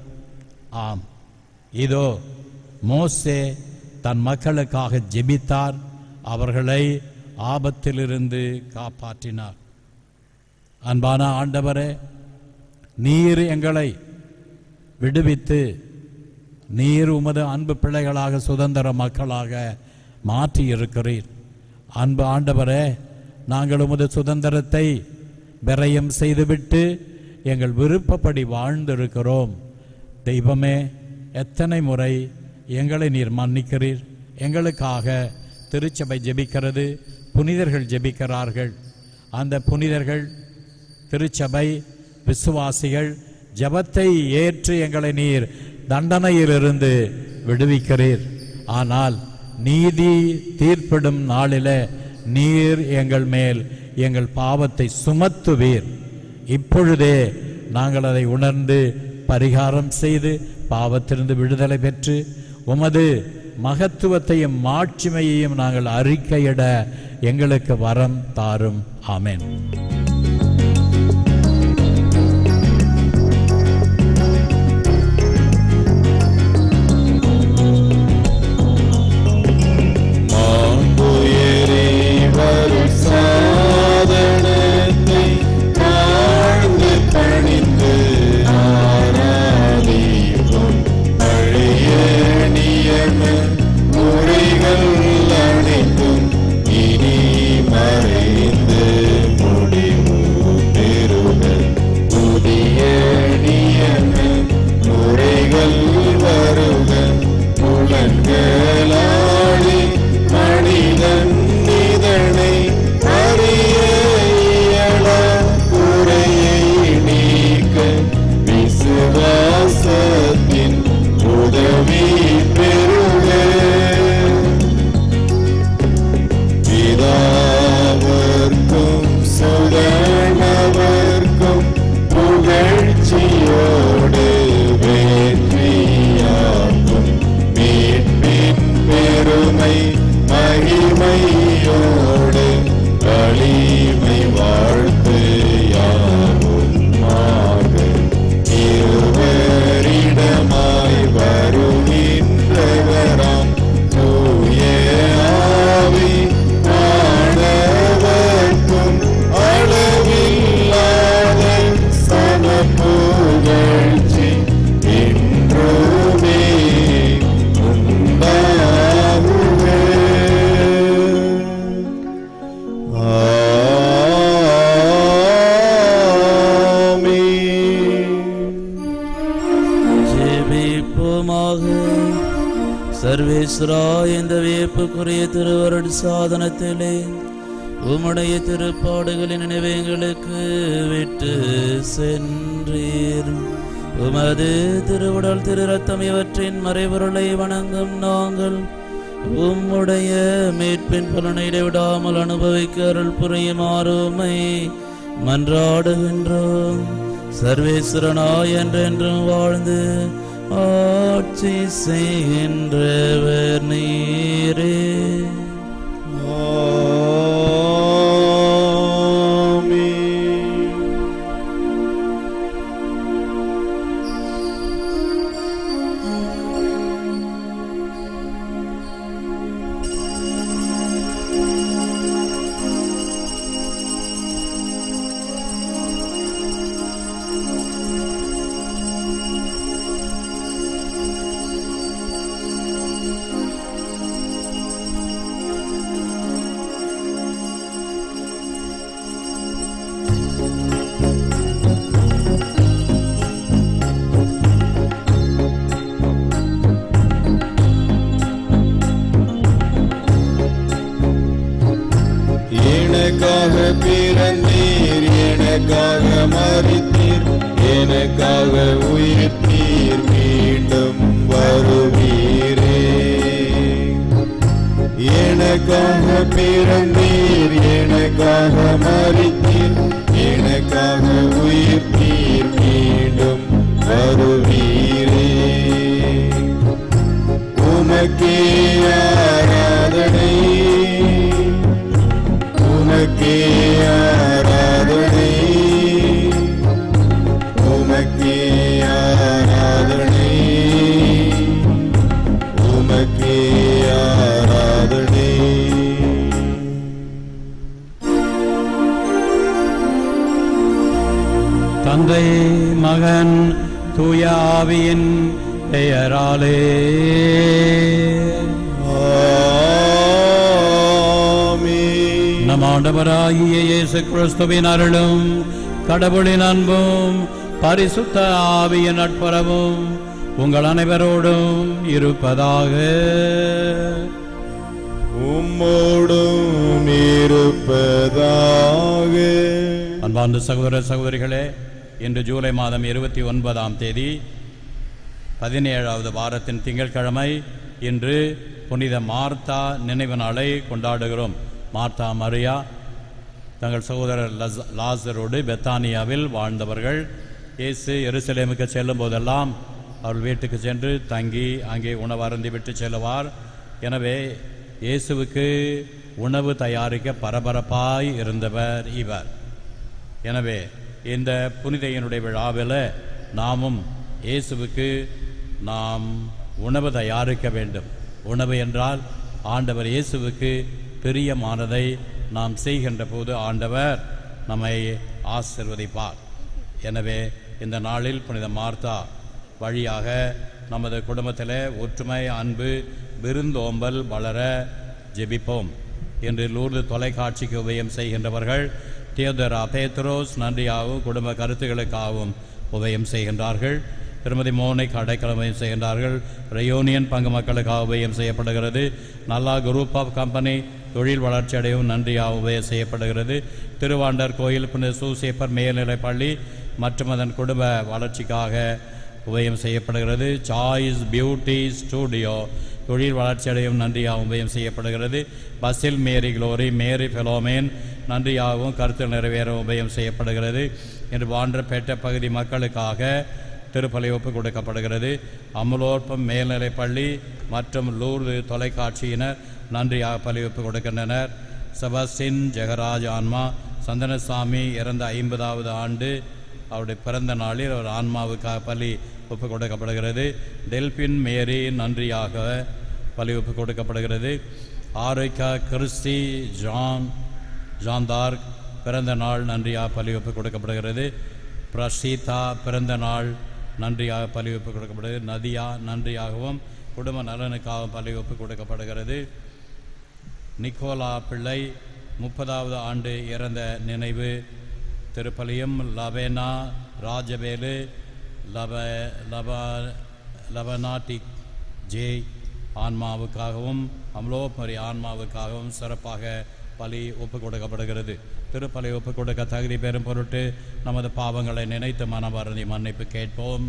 ஆம், இதோ மோசே தன் மக்களுக்காக ஜெபித்தார், அவர்களை ஆபத்திலிருந்து காப்பாற்றினார். அன்பான ஆண்டவரே, நீர் எங்களை விடுவித்து நீர் உமது அன்பு பிள்ளைகளாக, சுதந்திர மக்களாக மாற்றி இருக்கிறீர். அன்பு ஆண்டவரே, நாங்கள் உமது சுதந்திரத்தை விரயம் செய்துவிட்டு எங்கள் விருப்பப்படி வாழ்ந்திருக்கிறோம். தெய்வமே, எத்தனை முறை எங்களை நீர் மன்னிக்கிறீர். எங்களுக்காக திருச்சபை ஜெபிக்கிறது, புனிதர்கள் ஜெபிக்கிறார்கள். அந்த புனிதர்கள், திருச்சபை, விசுவாசிகள் ஜெபத்தை ஏற்று எங்களை நீர் தண்டனையிலிருந்து விடுவிக்கிறீர். ஆனால் நீதி தீர்ப்பிடும் நாளிலே நீர் எங்கள் மேல் எங்கள் பாவத்தை சுமத்துவீர். இப்பொழுதே நாங்கள் அதை உணர்ந்து பரிகாரம் செய்து பாவத்திலிருந்து விடுதலை பெற்று உமது மகத்துவத்தையும் மாட்சிமையையும் நாங்கள் அறிக்கையிட எங்களுக்கு வரம் தாரும். ஆமென். வியப்புக்குரிய திருவருட் சாதனத்திலே உம்முடைய திருப்பாடுகளின் நினைவுகளுக்கு விட்டு சென்றீர். உமது திருவுடல் திரு ரத்தம் இவற்றின் மறைபொருளை வணங்கும் நாங்கள் உம்முடைய மீட்பின் பலனை விடாமல் அனுபவிக்க அருள் புரியுமாறு உம்மை மன்றாடுகின்றோம். சர்வேஸ்வரனாய் என்றென்றும் வாழ்ந்து ஆட்சி செய்கின்றவர் நீரே. எனக்காக பிறந்தீர், எனக்காக மரித்தீர், எனக்காக உயிர்த்தீர், மீண்டும் வருவீரே. எனக்காக பிறந்தீர், எனக்காக மரித்தீர், எனக்காக உயிர்த்தீர், மீண்டும் வருவீரே. உமக்கே ஆராதனை, உமக்கே ஆராதனை, உமக்கே ஆராதனை, உமக்கே ஆராதனை. தந்தை மகன் தூய ஆவியின் பெயராலே நம் ஆண்டவராகிய இயேசு கிறிஸ்துவின் அருளும் கடவுளின் அன்பும் பரிசுத்த ஆவியின் நட்புறவும் உங்கள் அனைவரோடும் இருப்பதாக. உம்மோடும் இருப்பதாக. அன்பார்ந்த சகோதர சகோதரிகளே, இன்று ஜூலை மாதம் 29ஆம் தேதி 17வது வாரத்தின் திங்கட்கிழமை. இன்று புனித மார்த்தா நினைவு நாளை கொண்டாடுகிறோம். மார்த்தா மரியா தங்கள் சகோதரர் லாசரோடு பெத்தானியாவில் வாழ்ந்தவர்கள். இயேசு எருசலேமுக்கு செல்லும் போதெல்லாம் அவர்கள் வீட்டுக்கு சென்று தங்கி அங்கே உணவு அருந்தி விட்டு செல்லுவார். எனவே இயேசுவுக்கு உணவு தயாரிக்க பரபரப்பாய் இருந்தவர் இவர். எனவே இந்த புனிதையினுடைய விழாவில் நாமும் இயேசுவுக்கு நாம் உணவு தயாரிக்க வேண்டும். உணவு என்றால் ஆண்டவர் இயேசுவுக்கு பிரியமானதை நாம் செய்கின்ற போது ஆண்டவர் நம்மை ஆசீர்வதிப்பார். எனவே இந்த நாளில் புனித மார்த்தா வழியாக நமது குடும்பத்தில் ஒற்றுமை, அன்பு, விருந்தோம்பல் வளர ஜெபிப்போம். என்று லூர்து தொலைக்காட்சிக்கு உபயம் செய்கின்றவர்கள் தியோதரா பேத்ரோஸ் நன்றியாகவும் குடும்ப கருத்துக்களுக்காகவும் உபயம் செய்கின்றார்கள். திருமதி மோனிக் அடைக்கலம் உபயம் செய்கின்றார்கள். ரயோனியன் பங்கு மக்களுக்காக உபயம் செய்யப்படுகிறது. நல்லா குரூப் ஆஃப் கம்பெனி தொழில் வளர்ச்சி அடையவும் நன்றியாக உபயம் செய்யப்படுகிறது. திருவாண்டர் கோயில் புனித சூசேப்பர் மேல்நிலை பள்ளி மற்றும் அதன் குடும்ப வளர்ச்சிக்காக உபயம் செய்யப்படுகிறது. சாய்ஸ் பியூட்டி ஸ்டூடியோ தொழில் வளர்ச்சி அடையும் நன்றியாக உபயம் செய்யப்படுகிறது. பசில் மேரி குளோரி மேரி ஃபெலோமேன் நன்றியாகவும் கருத்து நிறைவேற உபயம் செய்யப்படுகிறது. என்று வாண்டர்பேட்டை பகுதி மக்களுக்காக திருப்பலி ஒப்பு கொடுக்கப்படுகிறது. அமலோற்பம் மேல்நிலை பள்ளி மற்றும் லூர்து தொலைக்காட்சியினர் நன்றியாக பலி ஒப்பு கொடுக்கின்றனர். செபஸ்டின் ஜெகராஜ் ஆன்மா சந்தனசாமி இறந்த 50வது ஆண்டு அவருடைய பிறந்த நாளில் ஒரு ஆன்மாவுக்காக பலி ஒப்பு கொடுக்கப்படுகிறது. டெல்பின் மேரி நன்றியாக பலி ஒப்பு கொடுக்கப்படுகிறது. ஆரோக்கியா கிறிஸ்டி ஜான்தார்க் பிறந்த நாள் நன்றியாக பலி ஒப்பு கொடுக்கப்படுகிறது. பிரசீதா பிறந்த நாள் நன்றியாக பலி ஒப்பு கொடுக்கப்படுகிறது. நதியா நன்றியாகவும் குடும்ப நலனுக்காகவும் பலி ஒப்பு கொடுக்கப்படுகிறது. நிக்கோலா பிள்ளை 30வது ஆண்டு இறந்த நினைவு திருப்பலியும் லவேனா ராஜவேலு லவநாட்டிக் ஜே ஆன்மாவுக்காகவும் அம்லோபரி ஆன்மாவுக்காகவும் சிறப்பாக பலி ஒப்புக் கொடுக்கப்படுகிறது. திருப்பலி ஒப்புக் கொடுக்க தகுதி பெறும் பொருட்டு நமது பாவங்களை நினைத்து மனவருந்தி மன்னிப்பு கேட்போம்.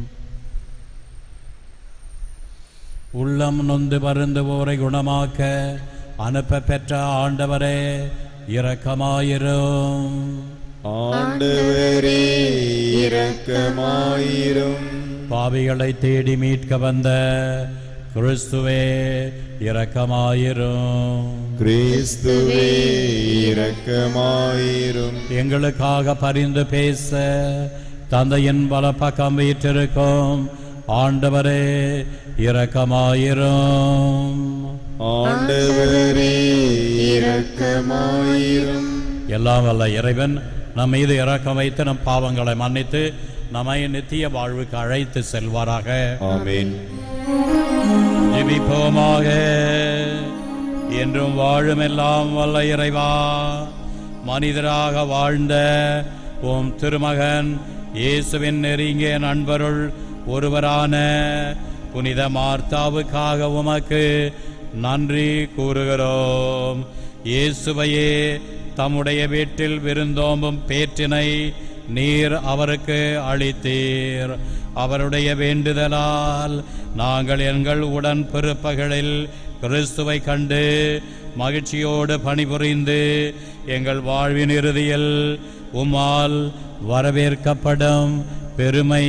உள்ளம் நொந்து வருந்துவோரை குணமாக்க அனுப்ப பெற்ற ஆண்டவரே இரக்கமாயிரும். ஆண்டவரே இரக்கமாயிரும். பாவிகளை தேடி மீட்க வந்த கிறிஸ்துவே இரக்கமாயிரும். கிறிஸ்துவே இரக்கமாயிரும். எங்களுக்காக பரிந்து பேச தந்தையின் வலப்பக்கம் வீற்றிருக்கும் ஆண்டவரே இரக்கமாயிரும். ஆண்டவரே இரக்கமாயிரும். எல்லாம் வல்ல இறைவன் நம் மீது இரக்கம் வைத்து நம் பாவங்களை மன்னித்து நம்மை நித்திய வாழ்வுக்கு அழைத்து செல்வாராக. ஆமென். ஜெபிப்போமாக. என்றும் வாழும் எல்லாம் வல்ல இறைவா, மனிதராக வாழ்ந்த உம் திருமகன் இயேசுவின் நெருங்கிய நண்பருள் ஒருவரான புனித மார்த்தாவுக்காக உமக்கு நன்றி கூறுகிறோம். இயேசுவையே தம்முடைய வீட்டில் விருந்தோம்பும் பேற்றினை நீர் அவருக்கு அளித்தீர். அவருடைய வேண்டுதலால் நாங்கள் எங்கள் உடன் பிறப்புகளில் கிறிஸ்துவை கண்டு மகிழ்ச்சியோடு பணிபுரிந்து எங்கள் வாழ்வின் இறுதியில் உம்மால் வரவேற்கப்படும் பெருமை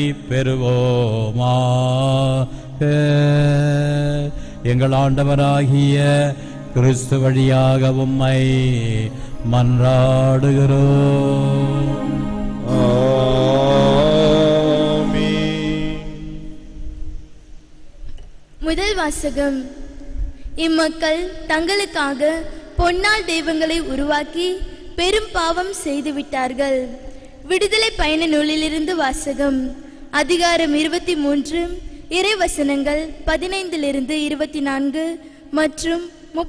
பெறுவோமாக. எங்கள் ஆண்டவராகிய கிறிஸ்து வழியாக உம்மை மன்றாடுகிறோம். முதல் வாசகம். இம்மக்கள் தங்களுக்காக பொன்னால் தெய்வங்களை உருவாக்கி பெரும் பாவம் செய்துவிட்டார்கள். விடுதலை பயண நூலிலிருந்து வாசகம். அதிகாரம் 23, இறைவசனங்கள் 15 24 மற்றும்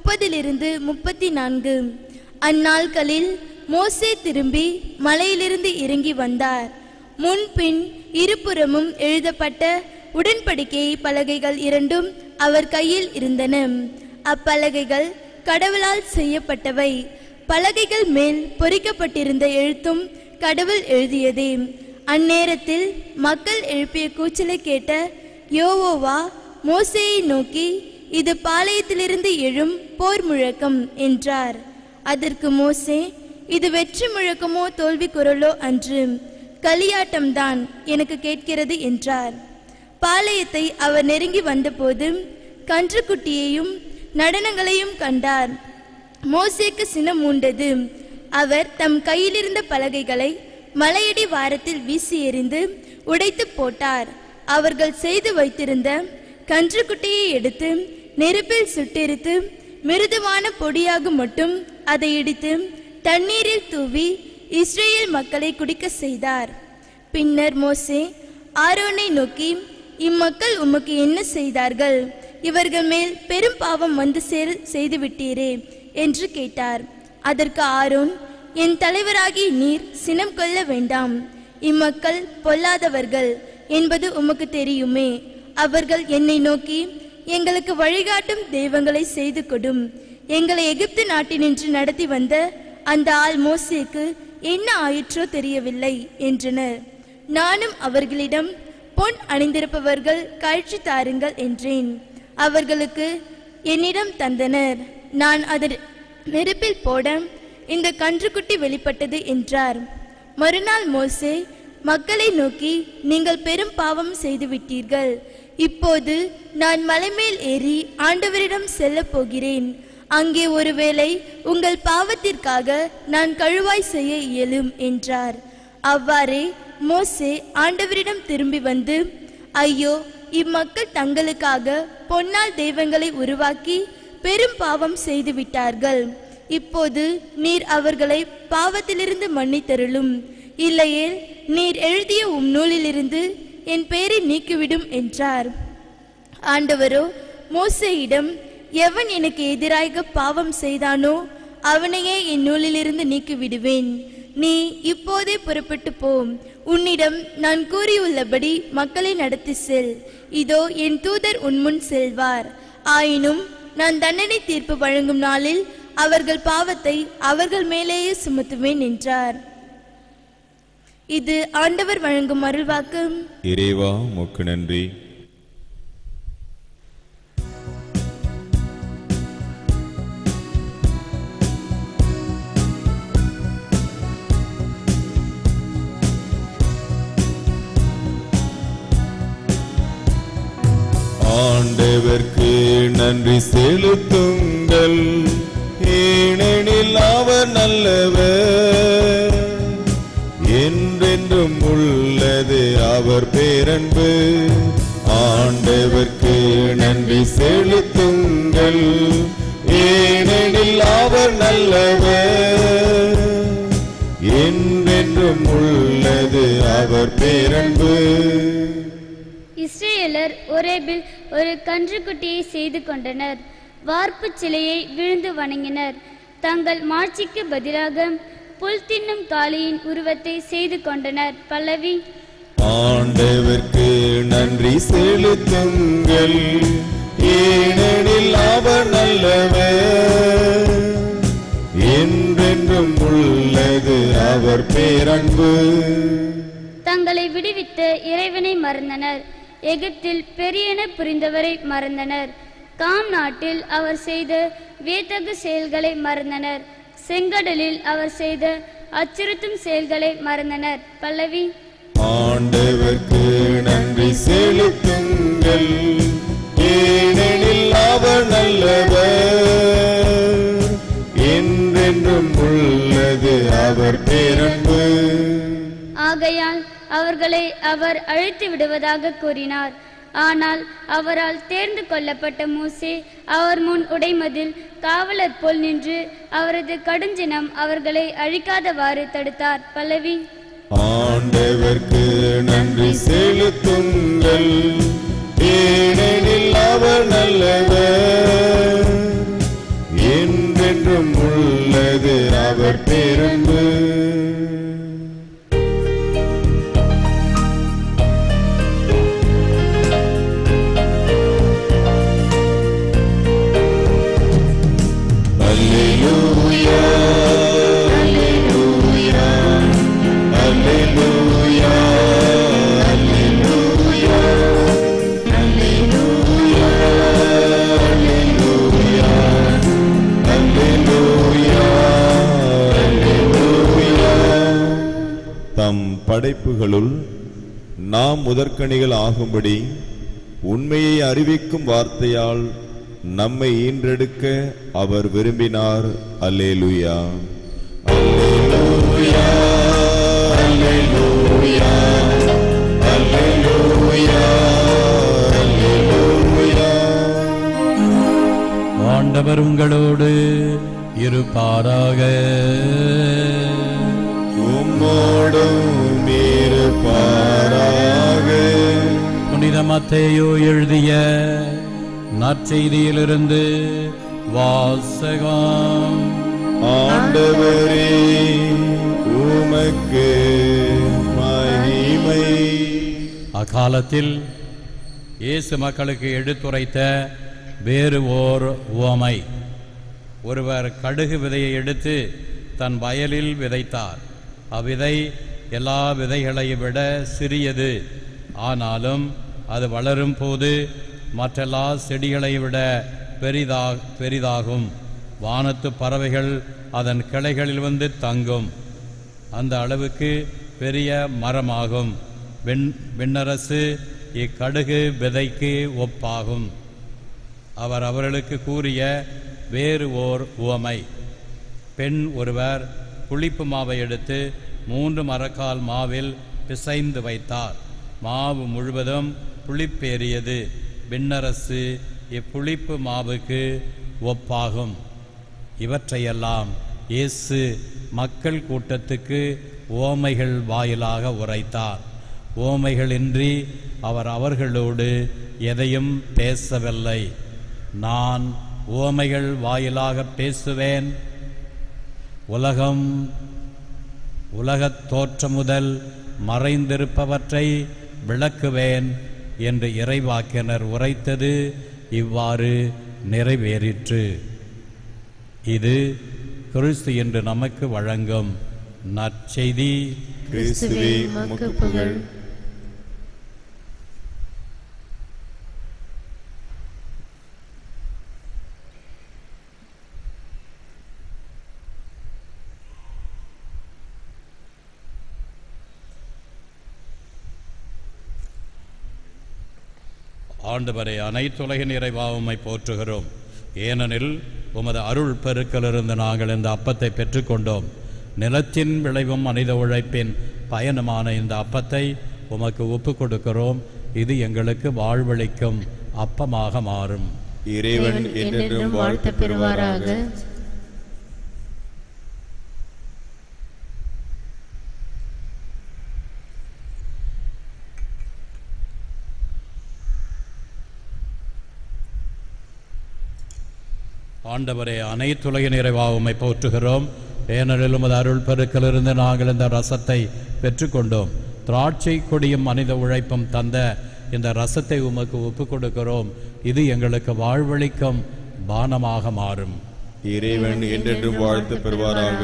30 34. அந்நாட்களில் மோசே திரும்பி மலையிலிருந்து இறங்கி வந்தார். முன்பின் இருபுறமும் எழுதப்பட்ட உடன்படிக்கை பலகைகள் 2 அவர் கையில் இருந்தன. அப்பலகைகள் கடவுளால் செய்யப்பட்டவை. பலகைகள் மேல் பொறிக்கப்பட்டிருந்த எழுத்தும் கடவுள் எழுதியதே. அந்நேரத்தில் மக்கள் எழுப்பிய கூச்சலை கேட்ட யோவோவா மோசேயை நோக்கி, இது பாளையத்திலிருந்து எழும் போர் முழக்கம் என்றார். அதற்கு மோசே, இது வெற்றி முழக்கமோ தோல்வி குரலோ அன்று, களியாட்டம்தான் எனக்கு கேட்கிறது என்றார். பாளையத்தை அவர் நெருங்கி வந்தபோது கன்றுக்குட்டியையும் நடனங்களையும் கண்டார். மோசேக்கு சினம் மூண்டது. அவர் தம் கையிலிருந்த பலகைகளை மலையடி வாரத்தில் வீசி எறிந்து உடைத்து போட்டார். அவர்கள் செய்து வைத்திருந்த கன்றுக்குட்டியை எடுத்து நெருப்பில் சுட்டெரித்து மிருதுவான பொடியாக மட்டும் அதை இடித்து தண்ணீரில் தூவி இஸ்ரேல் மக்களை குடிக்க செய்தார். பின்னர் மோசே ஆரோனை நோக்கி, இம்மக்கள் உமக்கு என்ன செய்தார்கள்? இவர்கள் மேல் பெரும் பாவம் வந்து செய்துவிட்டீரே என்று கேட்டார். அதற்கு ஆரோன், என் தலைவராகி நீர் சினம் கொள்ள வேண்டாம். இம்மக்கள் பொல்லாதவர்கள் என்பது உமக்கு தெரியுமே. அவர்கள் என்னை நோக்கி, எங்களுக்கு வழிகாட்டும் தெய்வங்களை செய்து கொடும். எங்களை எகிப்து நாட்டினின்று நடத்தி வந்த அந்த ஆள் மோசேக்கு என்ன ஆயிற்றோ தெரியவில்லை என்றனர். நானும் அவர்களிடம், பொன் அணிந்திருப்பவர்கள் கழற்றி தாருங்கள் என்றேன். அவர்களுக்கு என்னிடம் தந்தனர். நான் அதை நெருப்பில் போட இந்த கன்றுக்குட்டி வெளிப்பட்டது என்றார். மறுநாள் மோசே மக்களை நோக்கி, நீங்கள் பெரும் பாவம் செய்துவிட்டீர்கள். இப்போது நான் மலைமேல் ஏறி ஆண்டவரிடம் செல்ல போகிறேன். அங்கே ஒருவேளை உங்கள் பாவத்திற்காக நான் கழுவாய் செய்ய இயலும் என்றார். அவ்வாறே மோசே ஆண்டவரிடம் திரும்பி வந்து, ஐயோ, இம்மக்கள் தங்களுக்காக பொன்னால் தெய்வங்களை உருவாக்கி பெரும் பாவம் செய்து விட்டார்கள். இப்போது நீர் அவர்களை பாவத்திலிருந்து மன்னித்தருளும். இல்லையேல் நீர் எழுதிய உம் நூலிலிருந்து என் பெயரை நீக்கிவிடும் என்றார். ஆண்டவரோ மோசேயிடம், எவன் எனக்கு எதிராக பாவம் செய்தானோ அவனையே என் நூலிலிருந்து நீக்கிவிடுவேன். நீ இப்போதே புறப்பட்டு போ. உன்னிடம் நான் கூறியுள்ளபடி மக்களை நடத்தி செல். இதோ என் தூதர் உன்முன் செல்வார். ஆயினும் நான் தண்டனை தீர்ப்பு வழங்கும் நாளில் அவர்கள் பாவத்தை அவர்கள் மேலேயே சுமத்துவேன் என்றார். இது ஆண்டவர் வழங்கும் அருள்வாக்கு. இறைவா உமக்கு நன்றி. ஆண்டவர்க்கு நன்றி செலுத்துங்கள், ஏனெனில் அவர் நல்லவர், என்றென்றும் உள்ளது அவர் பேரன்பு. ஆண்டவர்க்கு நன்றி செலுத்துங்கள், ஏனெனில் அவர் நல்லவர், என்றென்றும் உள்ளது அவர் பேரன்பு. இஸ்ரேலர் ஒரேபில் ஒரு கன்றுக்குட்டியை செய்து கொண்டனர். வார்ப்பு சிலையை விழுந்து வணங்கினர். தங்கள் மாட்சிக்கு பதிலாக புல் தின்னும் காளியின் உருவத்தை செய்து கொண்டனர். பல்லவி. ஆண்டவர்க்கு நன்றி செலுத்துங்கள், ஏனெனில் அவர் நல்லவர், என்றென்றும் உள்ளது அவர் பேரன்பு. தங்களை விடுவித்த இறைவனை மறந்தனர். எகிப்தில் பெரியன புரிந்தவரை மறந்தனர். காம் நாட்டில் அவர் செய்த வியத்தகு செயல்களை மறந்தனர். செங்கடலில் அவர் செய்த அச்சுறுத்தும் செயல்களை மறந்தனர். பல்லவி. ஆண்டவர்க்கு நன்றி செலுத்துங்கள், ஏனெனில் அவர் நல்லவர், என்றென்றும் உள்ளது அவர் பேரன்பு. ஆகையால் அவர்களை அவர் அழித்து விடுவதாக கூறினார். ஆனால் அவரால் தேர்ந்து கொள்ளப்பட்ட மோசே அவர் முன் உடைமதில் காவலர் போல் நின்று அவரது கடுஞ்சினம் அவர்களை அழிக்காதவாறு தடுத்தார். பல்லவி. ஆண்டவர்க்கு நன்றி செலுத்துங்கள், ஏனெனில் அவர் நல்லவர், என்றென்றும் உள்ளது அவர் பேரன்பு. தம் படைப்புகளுள் நாம் முதற்கனிகள் ஆகும்படி உண்மையை அறிவிக்கும் வார்த்தையால் நம்மை ஈன்றெடுக்க அவர் விரும்பினார். அல்லேலூயா, அல்லேலூயா, அல்லேலூயா, அல்லேலூயா, அல்லேலூயா. ஆண்டவர் உங்களோடு இருப்பாராக. உம்மோடும் இருப்பாராக. புனித மத்தேயு எழுதிய நற்செய்தியிலிருந்து வாசகம். ஆண்டவரே உமக்கு மகிமை. அக்காலத்தில் இயேசு மக்களுக்கு எடுத்துரைத்த வேறு ஓர் உவமை. ஒருவர் கடுகு விதையை எடுத்து தன் வயலில் விதைத்தார். அவ்விதை எல்லா விதைகளையும் விட சிறியது. ஆனாலும் அது வளரும் போது மற்றெல்லா செடிகளை விட பெரிதாகும். வானத்து பறவைகள் அதன் கிளைகளில் வந்து தங்கும். அந்த அளவுக்கு பெரிய மரமாகும். விண்ணரசு இக்கடுகு விதைக்கு ஒப்பாகும். அவர் அவர்களுக்கு கூறிய வேறு ஓர் உவமை. பெண் ஒருவர் புளிப்பு மாவை எடுத்து 3 மரக்கால் மாவில் பிசைந்து வைத்தார். மாவு முழுவதும் புளிப்பேறியது. விண்ணரசு இப்புளிப்பு மாவுக்கு ஒப்பாகும். இவற்றையெல்லாம் இயேசு மக்கள் கூட்டத்துக்கு ஓமைகள் வாயிலாக உரைத்தார். ஓமைகளின்றி அவர் அவர்களோடு எதையும் பேசவில்லை. நான் ஓமைகள் வாயிலாக பேசுவேன். உலகத் தோற்றம் முதல் மறைந்திருப்பவற்றை விளக்குவேன் என்று இறைவாக்கினர் உரைத்தது இவ்வாறு நிறைவேறிற்று. இது கிறிஸ்து என்று நமக்கு வழங்கும் நற்செய்தி. கிறிஸ்துவே உமக்கு புகழ். ஆண்டவரே, அனைத்துலகின் இறைவா உம்மை போற்றுகிறோம். ஏனெனில் உமது அருள் பெருக்கிலிருந்து நாங்கள் இந்த அப்பத்தை பெற்றுக்கொண்டோம். நிலத்தின் விளைவும் மனித உழைப்பின் பயனுமான இந்த அப்பத்தை உமக்கு ஒப்பு கொடுக்கிறோம். இது எங்களுக்கு வாழ்வளிக்கும் அப்பமாக மாறும். இறைவன் என்றென்றும் வாழ்த்து பெறுவாராக. ஆண்டவரே, அனைத்துலகின் இறைவா உம்மை போற்றுகிறோம். ஏனெனில் உமது அருள் பெருக்கிலிருந்து நாங்கள் இந்த ரசத்தை பெற்றுக்கொண்டோம். திராட்சை கொடியும் மனித உழைப்பும் தந்த இந்த ரசத்தை உமக்கு ஒப்புக் கொடுக்கிறோம். இது எங்களுக்கு வாழ்வளிக்கும் பானமாக மாறும். இறைவன் என்றென்றும் வாழ்த்து பெறுவாராக.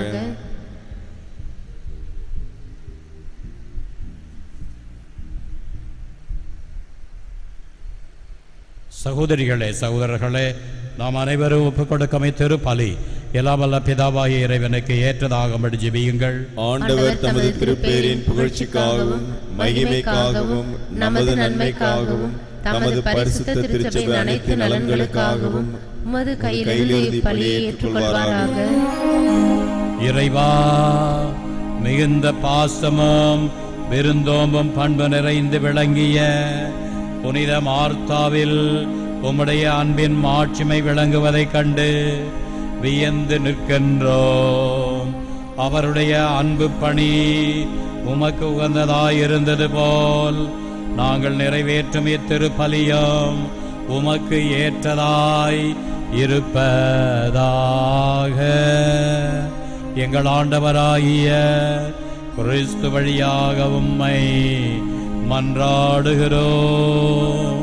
சகோதரிகளே, சகோதரர்களே, நாம் அனைவரும் ஒப்புக் கொடுக்கும் திருப்பலி எல்லாம் வல்ல பிதாவாகிய இறைவனுக்கு ஏற்றதாகும்படி ஜெபியுங்கள். ஆண்டவர் தமது திருப்பேரின் புகழ்ச்சிக்காகவும் மகிமைக்காகவும் நமது நன்மைக்காகவும் தமது பரிசுத்த திருச்சபையின் அனைத்து நலன்களுக்காகவும் உமது கையிலிருந்து பலியை ஏற்றுக்கொள்வாராக. இறைவா, மிகுந்த பாசமும் விருந்தோம்பும் பண்பு நிறைந்து விளங்கிய புனித மார்த்தாவில் உம்முடைய அன்பின் மாட்சிமை விளங்குவதைக் கண்டு வியந்து நிற்கின்றோம். அவருடைய அன்பு பணி உமக்கு உகந்ததாயிருந்தது போல் நாங்கள் நிறைவேற்றும் இத்திருப்பலியும் உமக்கு ஏற்றதாய் இருப்பதாக. எங்கள் ஆண்டவராகிய கிறிஸ்து வழியாக உம்மை மன்றாடுகிறோம்.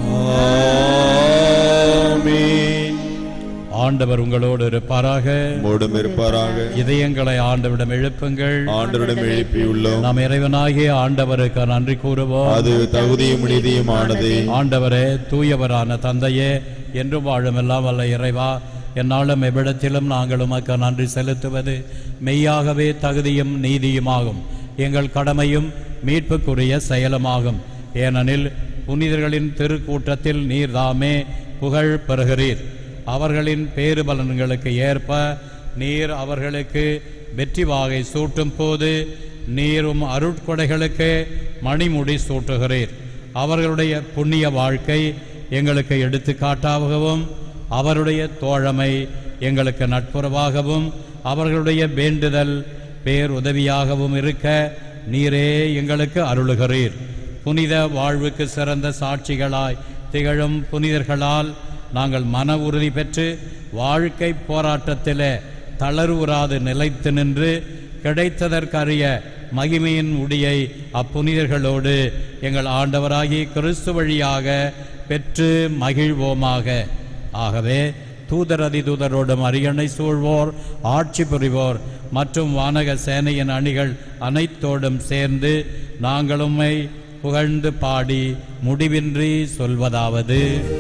ஆமென். ஆண்டவர் உங்களோடு இருப்பாராக. உம்மோடும் இருப்பாராக. இதயங்களை ஆண்டவரிடம் எழுப்புங்கள். ஆண்டவரிடம் எழுப்பியுள்ளோம். நாம் இறைவனாகிய ஆண்டவருக்கு நன்றி கூறுவோம். அது தகுதியும் நீதியுமானதே. ஆண்டவரே, தூயவரான தந்தையே, என்றும் வாழும் எல்லாம் வல்ல இறைவா, என்னாலும் எவ்விடத்திலும் நாங்கள் உமக்கு நன்றி செலுத்துவது மெய்யாகவே தகுதியும் நீதியுமாகும். எங்கள் கடமையும் மீட்புக்குரிய செயலுமாகும். ஏனெனில் புனிதர்களின் திருக்கூட்டத்தில் நீர்தாமே புகழ் பெறுகிறீர். அவர்களின் பேறுபலன்களுக்கு ஏற்ப நீர் அவர்களுக்கு வெற்றி வாகை சூட்டும் போது நீரும் அருட்கொடைகளுக்கு மணிமுடி சூட்டுகிறீர். அவர்களுடைய புண்ணிய வாழ்க்கை எங்களுக்கு எடுத்துக்காட்டாகவும் அவருடைய தோழமை எங்களுக்கு நட்புறவாகவும் அவர்களுடைய வேண்டுதல் பேருதவியாகவும் இருக்க நீரே எங்களுக்கு அருளுகிறீர். புனித வாழ்வுக்கு சிறந்த சாட்சிகளாய் திகழும் புனிதர்களால் நாங்கள் மன உறுதி பெற்று வாழ்க்கை போராட்டத்திலே தளர்வுறாது நிலைத்து நின்று கிடைத்ததற்கரிய மகிமையின் முடியை அப்புனிதர்களோடு எங்கள் ஆண்டவராகிய கிறிஸ்து வழியாக பெற்று மகிழ்வோமாக. ஆகவே தூதர் அதிதூதரோடும் அரியணை சூழ்வோர், ஆட்சி புரிவோர் மற்றும் வானக சேனையின் அணிகள் அனைத்தோடும் சேர்ந்து நாங்கள் உம்மை புகழ்ந்து பாடி முடிவின்றி சொல்வதாவது: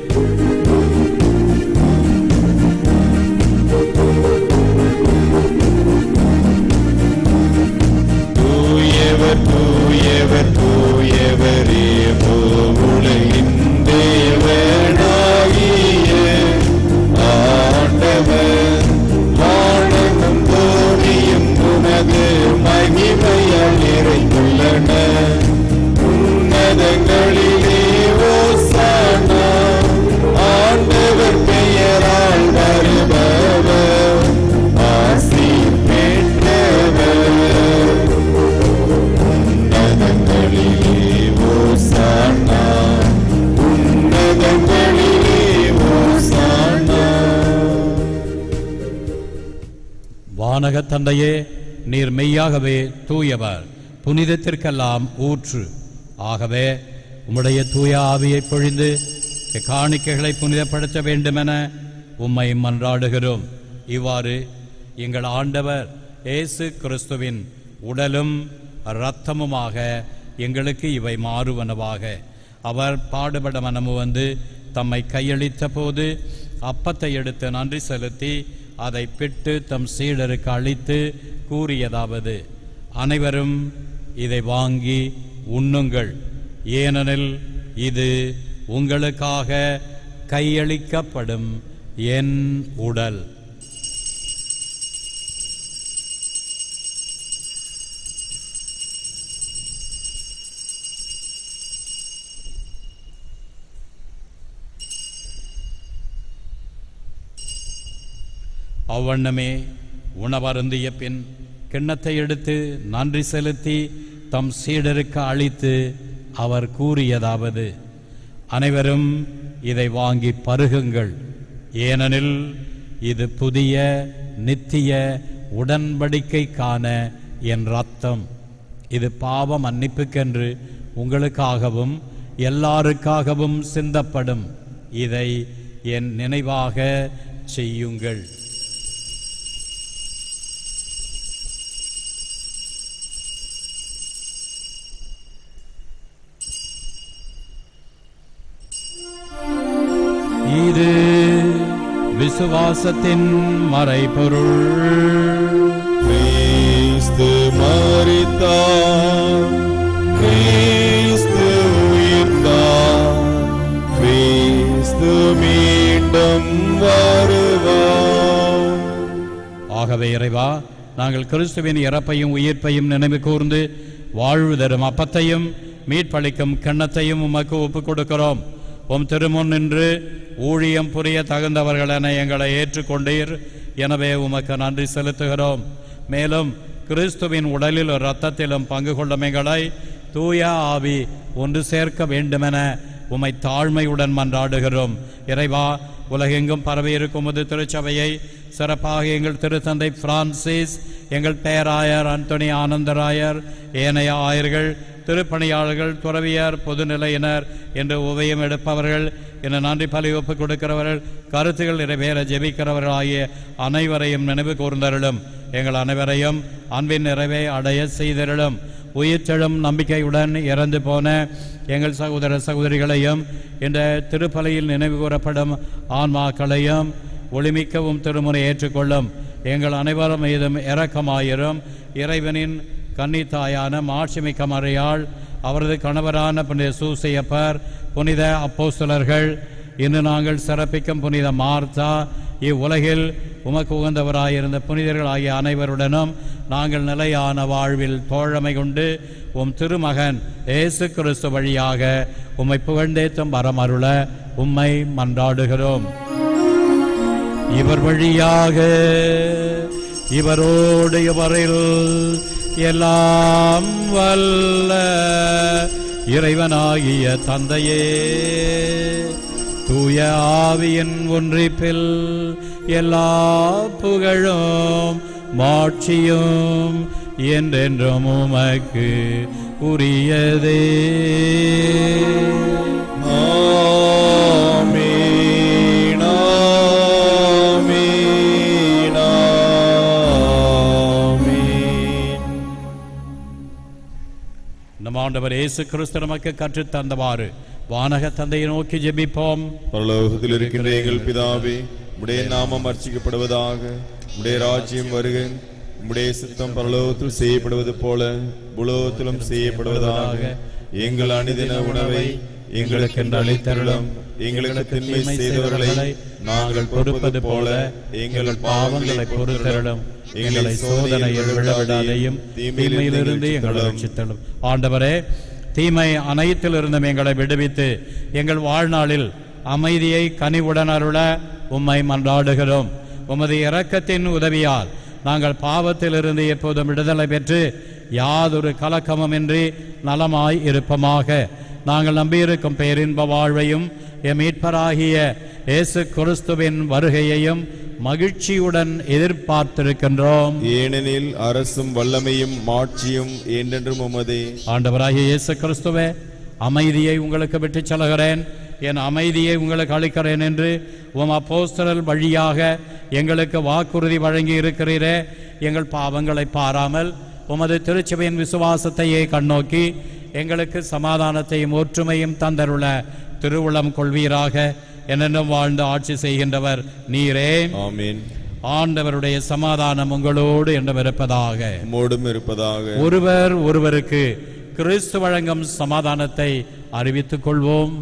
தூயவர் தூயவர் தூயவரே, உலகின் தேவனாகிய ஆண்டவர், வானமும் பூமியும் உமது மகிமையால் நிறைந்துள்ளன. உன்னதங்களிலே ஓசானா, ஆண்டவர் பெயரால் வருபவர் ஆசி பெற்றவர். உன்னதங்களிலே ஓசானா, உன்னதங்களிலே ஓசானா. வானக தந்தையே, நீர் மெய்யாகவே தூயவர், புனிதத்திற்கெல்லாம் ஊற்று. ஆகவே உம்முடைய தூய ஆவியை பொழிந்து காணிக்கைகளை புனிதப்படுத்த வேண்டுமென உம்மை மன்றாடுகிறோம். இவ்வாறு எங்கள் ஆண்டவர் இயேசு கிறிஸ்துவின் உடலும் இரத்தமுமாக எங்களுக்கு இவை மாறுவனவாக. அவர் பாடுபட மனமு வந்து தம்மை கையளித்த போது அப்பத்தை எடுத்து நன்றி செலுத்தி அதை பிட்டு தம் சீடருக்கு அளித்து கூறியதாவது: அனைவரும் இதை வாங்கி உண்ணுங்கள், ஏனெனில் இது உங்களுக்காக கையளிக்கப்படும் என் உடல். அவ்வண்ணமே உணவருந்திய பின் கிண்ணத்தை எடுத்து நன்றி செலுத்தி தம் சீடருக்கு அளித்து அவர் கூறியதாவது: அனைவரும் இதை வாங்கி பருகுங்கள், ஏனெனில் இது புதிய நித்திய உடன்படிக்கைக்கான என் இரத்தம். இது பாவ மன்னிப்புக்கென்று உங்களுக்காகவும் எல்லாருக்காகவும் சிந்தப்படும். இதை என் நினைவாக செய்யுங்கள். இது விசுவாசத்தின் மறைபொருள். கிறிஸ்து மரித்தார், கிறிஸ்து உயிர்த்தார், கிறிஸ்து மீண்டும் வருவார். ஆகவே இறைவா, நாங்கள் கிறிஸ்துவின் இறப்பையும் உயிர்ப்பையும் நினைவு கூர்ந்து வாழ்வு தரும் அப்பத்தையும் மீட்பளிக்கும் கிண்ணத்தையும் உமக்கு ஒப்புக் கொடுக்கிறோம். உம் திருமுன் நின்று ஊழியம் புரிய தகுந்தவர்களென எங்களை ஏற்றுக்கொண்டீர். எனவே உமக்கு நன்றி செலுத்துகிறோம். மேலும் கிறிஸ்துவின் உடலில் இரத்தத்திலும் பங்கு கொள்ளும் எங்களை தூய ஆவி ஒன்று சேர்க்க வேண்டுமென உம்மை தாழ்மையுடன் மன்றாடுகிறோம். இறைவா, உலகெங்கும் பரவியிருக்கும் உமது திருச்சபையை சிறப்பாக எங்கள் திருத்தந்தை பிரான்சிஸ், எங்கள் பேராயர் அந்தோனி ஆனந்தராயர், ஏனைய ஆயர்கள், திருப்பணியாளர்கள், துறவியர், பொதுநிலையினர் என்று உபயம் எடுப்பவர்கள், என நன்றி பலி ஒப்புக் கொடுக்கிறவர்கள், கருத்துகள் நிறைவேற ஜெபிக்கிறவர்கள் ஆகிய அனைவரையும் நினைவு கூர்ந்தருளும். எங்கள் அனைவரையும் அன்பின் நிறைவை அடைய செய்தருளும். உயிர்ச்செழும் நம்பிக்கையுடன் இறந்து போன எங்கள் சகோதர சகோதரிகளையும் இந்த திருப்பலியில் நினைவு கூறப்படும் ஆன்மாக்களையும் ஒளிமிக்கவும் திருமுறை ஏற்றுக்கொள்ளும். எங்கள் அனைவரும் மீதும் இரக்கமாயிரும். இறைவனின் கன்னித்தாயான மாட்சிமிக்க மரியாள், அவரது கணவரான புனித சூசையப்பர், புனித அப்போஸ்தலர்கள், இன்று நாங்கள் சிறப்பிக்கும் புனித மார்த்தா, இவ்வுலகில் உமக்கு உகந்தவராயிருந்த புனிதர்கள் ஆகிய அனைவருடனும் நாங்கள் நிலையான வாழ்வில் தோழமை கொண்டு உம் திருமகன் இயேசு கிறிஸ்து வழியாக உம்மை புகழ்ந்தேத்தும் வரமருள உம்மை மன்றாடுகிறோம். இவர் வழியாக, இவரோடு இவரில் எல்லாம் வல்ல இறைவனாகிய தந்தையே, தூய ஆவியின் ஒன்றிப்பில் எல்லா புகழும் மாட்சியும் என்றென்றும் உமக்கு உரியதே. ஆமென், ஆமென், ஆமென். நம் ஆண்டவர் இயேசு கிறிஸ்து நமக்கு கற்றுத் தந்தவாறு வானக தந்தையை நோக்கி ஜெபிப்போம். பரலோகத்தில் இருக்கின்ற எங்கள் பிதாவே, உம்முடைய நாமம் அர்ச்சிக்கப்படுவதாக, உம்முடைய ராஜ்யம் வருக, உம்முடைய சித்தம் பரலோகத்தில் செய்யப்படுவது போல பூலோகத்திலும் செய்யப்படுவதாக. எங்கள் அனுதின உணவை எங்களுக்கு அளித்தருளும். எங்களுக்கு தின்மை செய்தவர்களை நாங்கள் பொறுப்பது போல எங்கள் பாவங்களை பொறுத்தருளும். எங்களை சோதனையில் விழவிடாதையும் தீமையிலிருந்து எங்களை ரட்சித்தருளும். ஆண்டவரே, தீமை அனைத்திலிருந்தும் எங்களை விடுவித்து எங்கள் வாழ்நாளில் அமைதியை கனிவுடன் அருள உம்மை மன்றாடுகிறோம். உமது இரக்கத்தின் உதவியால் நாங்கள் பாவத்திலிருந்து எப்போதும் விடுதலை பெற்று யாதொரு கலக்கமுமின்றி நலமாய் இருப்பமாக. நாங்கள் நம்பியிருக்கும் பேரின்ப வாழ்வையும் எம் மீட்பராகிய இயேசு கிறிஸ்துவின் வருகையையும் மகிழ்ச்சியுடன் எதிர்பார்த்திருக்கின்றோம். ஏனெனில் அரசும் வல்லமையும் மாட்சியும் என்றென்றும் உமதே. ஆண்டவராகிய இயேசு கிறிஸ்துவே, அமைதியை உங்களுக்கு விட்டுச் செல்கிறேன், என் அமைதியை உங்களுக்கு அளிக்கிறேன் என்று உம் அப்போஸ்தலர் வழியாக எங்களுக்கு வாக்குறுதி வழங்கி இருக்கிறீரே. எங்கள் பாவங்களை பாராமல் உமது திருச்சபையின் விசுவாசத்தையே கண்ணோக்கி எங்களுக்கு சமாதானத்தையும் ஒற்றுமையும் தந்தருள திருவுளம் கொள்வீராக. என்னென்னும் வாழ்ந்து ஆட்சி செய்கின்றவர் நீரே. ஆமென். ஆண்டவருடைய சமாதானம் உங்களோடு என்றும் இருப்பதாக. உம்மோடும் இருப்பதாக. ஒருவர் ஒருவருக்கு கிறிஸ்து வழங்கும் சமாதானத்தை அறிவித்துக் கொள்வோம்.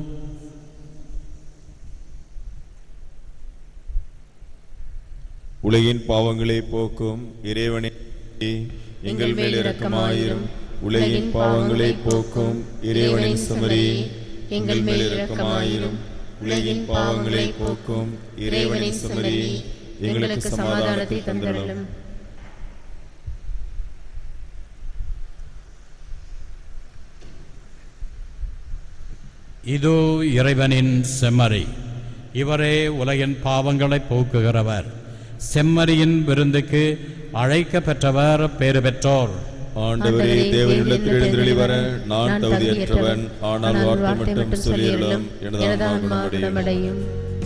உலகின் பாவங்களை போக்கும் இறைவனே எங்கள் மேல் இரக்கமாயிரும். உலகின் பாவங்களை போக்கும் இறைவனின் சுமரி எங்கள் மேல் இரக்கமாயிரும். உலகின் பாவங்களை போக்கும் இறைவனின் சுமரி எங்களுக்கு சமாதானத்தை தந்தருளும். இதோ இறைவனின் செம்மறி, இவரே உலகின் பாவங்களை போக்குகிறவர். செம்மறியின் விருந்துக்கு அழைக்க பெற்றவர் பேறு பெற்றோர். ஆண்டவரே, தேவனிடத்தில் எழுந்தருளி வர நான் தகுதியற்றவன். ஆனால் வார்த்தை மட்டும் சொல்லியருளும், எனது ஆன்மா குணமடையும்.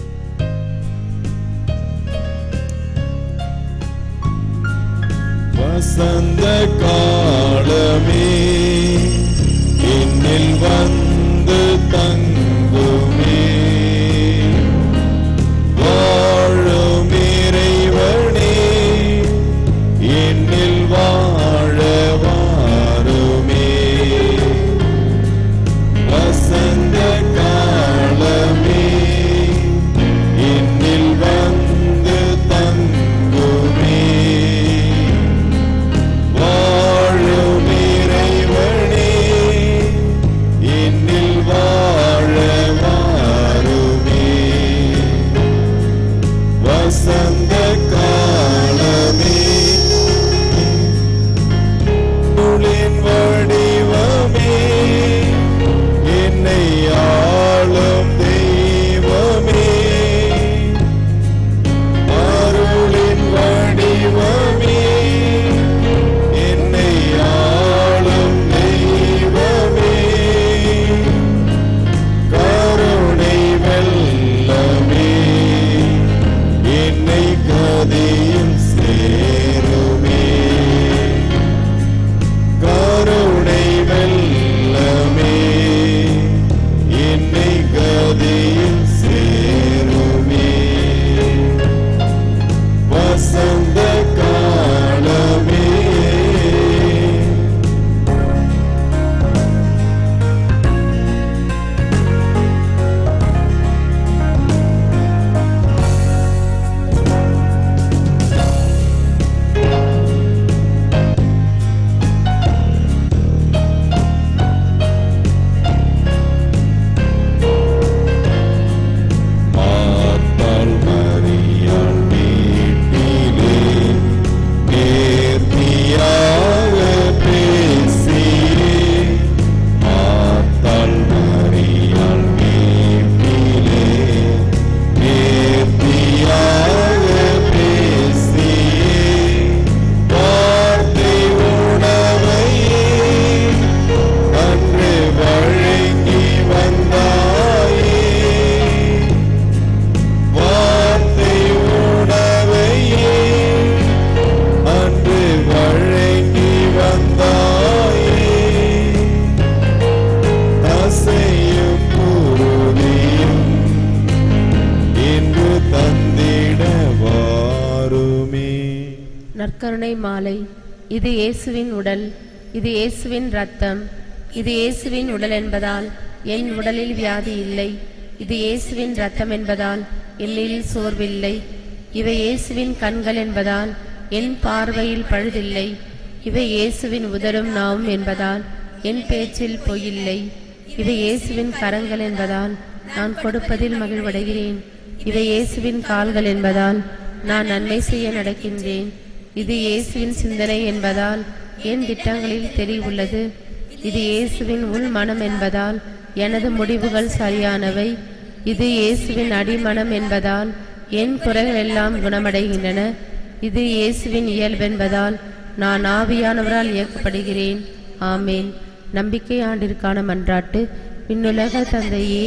வசந்த காலமே என்னில் வந்து தங்குமே. வாழும் இறைவனே என்னில் வாழ வாருமே. வசந்த காலமே என்னில் வந்து தங்குமே. வாழும் இறைவனே என்னில் வாழ வாருமே. வசந்த காலமே உளின் வடிவமே என்னை ஆளும் தெய்வமே. அருளின் வடிவமே என்னை ஆளும் தெய்வமே. கருணை வெள்ளமே என்னை கதியில் சேருமே. கருணை வெள்ளமே என்னை கதியில் சேருமே. வசந்த காலமே மாத்தாள் மரியாள் வீட்டிலே நேர்த்தியாக பேசியே. மாத்தாள் மரியாள் வீட்டிலே நேர்த்தியாக பேசியே. வார்த்தை உணவையே அன்று வழங்கி வந்தாயே. வார்த்தை உணவையே அன்று வழங்கி வந்தாயே. அசையும் குருதியும் இன்று தந்திட வாருமே. நற்கருணை மாலை. இது இயேசுவின் உடல், இது இயேசுவின் இரத்தம். இது இயேசுவின் உடல் என்பதால் என் உடலில் வியாதி இல்லை. இது இயேசுவின் இரத்தம் என்பதால் என்னில் சோர்வில்லை. இவை இயேசுவின் கண்கள் என்பதால் என் பார்வையில் பழுதில்லை. இவை இயேசுவின் உதடும் நாவும் என்பதால் என் பேச்சில் பொய்யில்லை. இவை இயேசுவின் கரங்கள் என்பதால் நான் கொடுப்பதில் மகிழ்வடைகிறேன். இவை இயேசுவின் கால்கள் என்பதால் நான் நன்மை செய்ய நடக்கின்றேன். இது இயேசுவின் சிந்தனை என்பதால் என் திட்டங்களில் தெளிவுள்ளது. இது இயேசுவின் உள் மனம் என்பதால் எனது முடிவுகள் சரியானவை. இது இயேசுவின் அடிமனம் என்பதால் என் குறைகள் எல்லாம் குணமடைகின்றன. இது இயேசுவின் இயல்பென்பதால் நான் ஆவியானவரால் இயக்கப்படுகிறேன். ஆமேன். நம்பிக்கை ஆண்டிற்கான மன்றாட்டு. விண்ணுலக தந்தையே,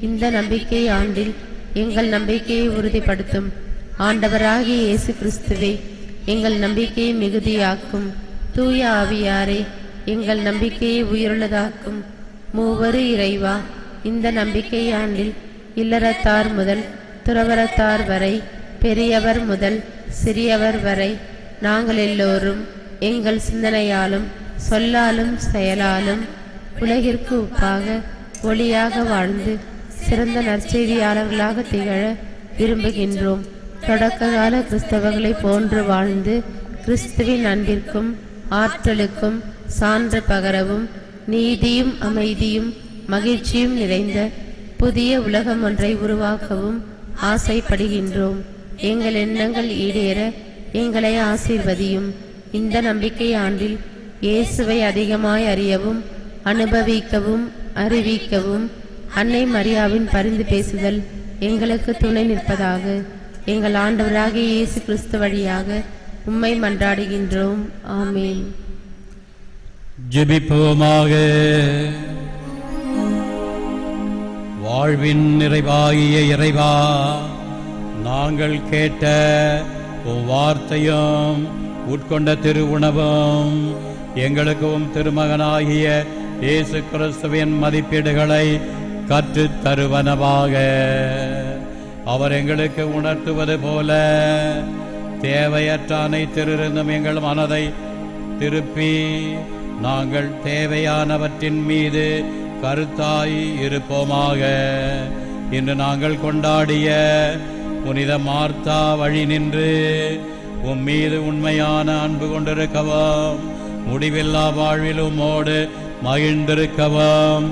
இந்த நம்பிக்கை ஆண்டில் எங்கள் நம்பிக்கையை உறுதிப்படுத்தும். ஆண்டவராகிய இயேசு கிறிஸ்துவே, எங்கள் நம்பிக்கையை மிகுதியாக்கும். தூய ஆவியாரே, எங்கள் நம்பிக்கையை உயிருள்ளதாக்கும். மூவரு இறைவா, இந்த நம்பிக்கை ஆண்டில் இல்லறத்தார் முதல் துறவரத்தார் வரை, பெரியவர் முதல் சிறியவர் வரை, நாங்கள் எல்லோரும் எங்கள் சிந்தனையாலும் சொல்லாலும் செயலாலும் உலகிற்கு உப்பாக ஒளியாக வாழ்ந்து சிறந்த நற்செய்தியாளர்களாக திகழ விரும்புகின்றோம். தொடக்க கால கிறிஸ்தவர்களை போன்று வாழ்ந்து கிறிஸ்துவின் அன்பிற்கும் ஆற்றலுக்கும் சான்று பகரவும் நீதியும் அமைதியும் மகிழ்ச்சியும் நிறைந்த புதிய உலகம் ஒன்றை உருவாக்கவும் ஆசைப்படுகின்றோம். எங்கள் எண்ணங்கள் ஈடேற எங்களை ஆசீர்வதியும். இந்த நம்பிக்கை ஆண்டில் இயேசுவை அதிகமாய் அறியவும் அனுபவிக்கவும் அறிவிக்கவும் அன்னை மரியாவின் பரிந்து பேசுதல் எங்களுக்கு துணை நிற்பதாக. எங்கள் ஆண்டவராகிய இயேசு கிறிஸ்து வழியாக உம்மை மன்றாடுகின்றோம். ஆமீன். ஜெபிப்போமாக. வாழ்வின் நிறைவாகிய இறைவா, நாங்கள் கேட்ட வார்த்தையும் உட்கொண்ட திரு உணவும் எங்களுக்கும் திருமகனாகிய இயேசு கிறிஸ்துவின் மதிப்பீடுகளை கற்றுத் தருவனவாக. அவர் எங்களுக்கு உணர்த்துவது போல தேவையற்ற அனைத்திலிருந்தும் எங்கள் மனதை திருப்பி நாங்கள் தேவையானவற்றின் மீது கருத்தாய் இருப்போமாக. இன்று நாங்கள் கொண்டாடிய புனித மார்த்தா வழி நின்று மீது உண்மையான அன்பு கொண்டிருக்கவும் முடிவில்லா வாழ்வில் உம்மோடு மகிழ்ந்திருக்கவும்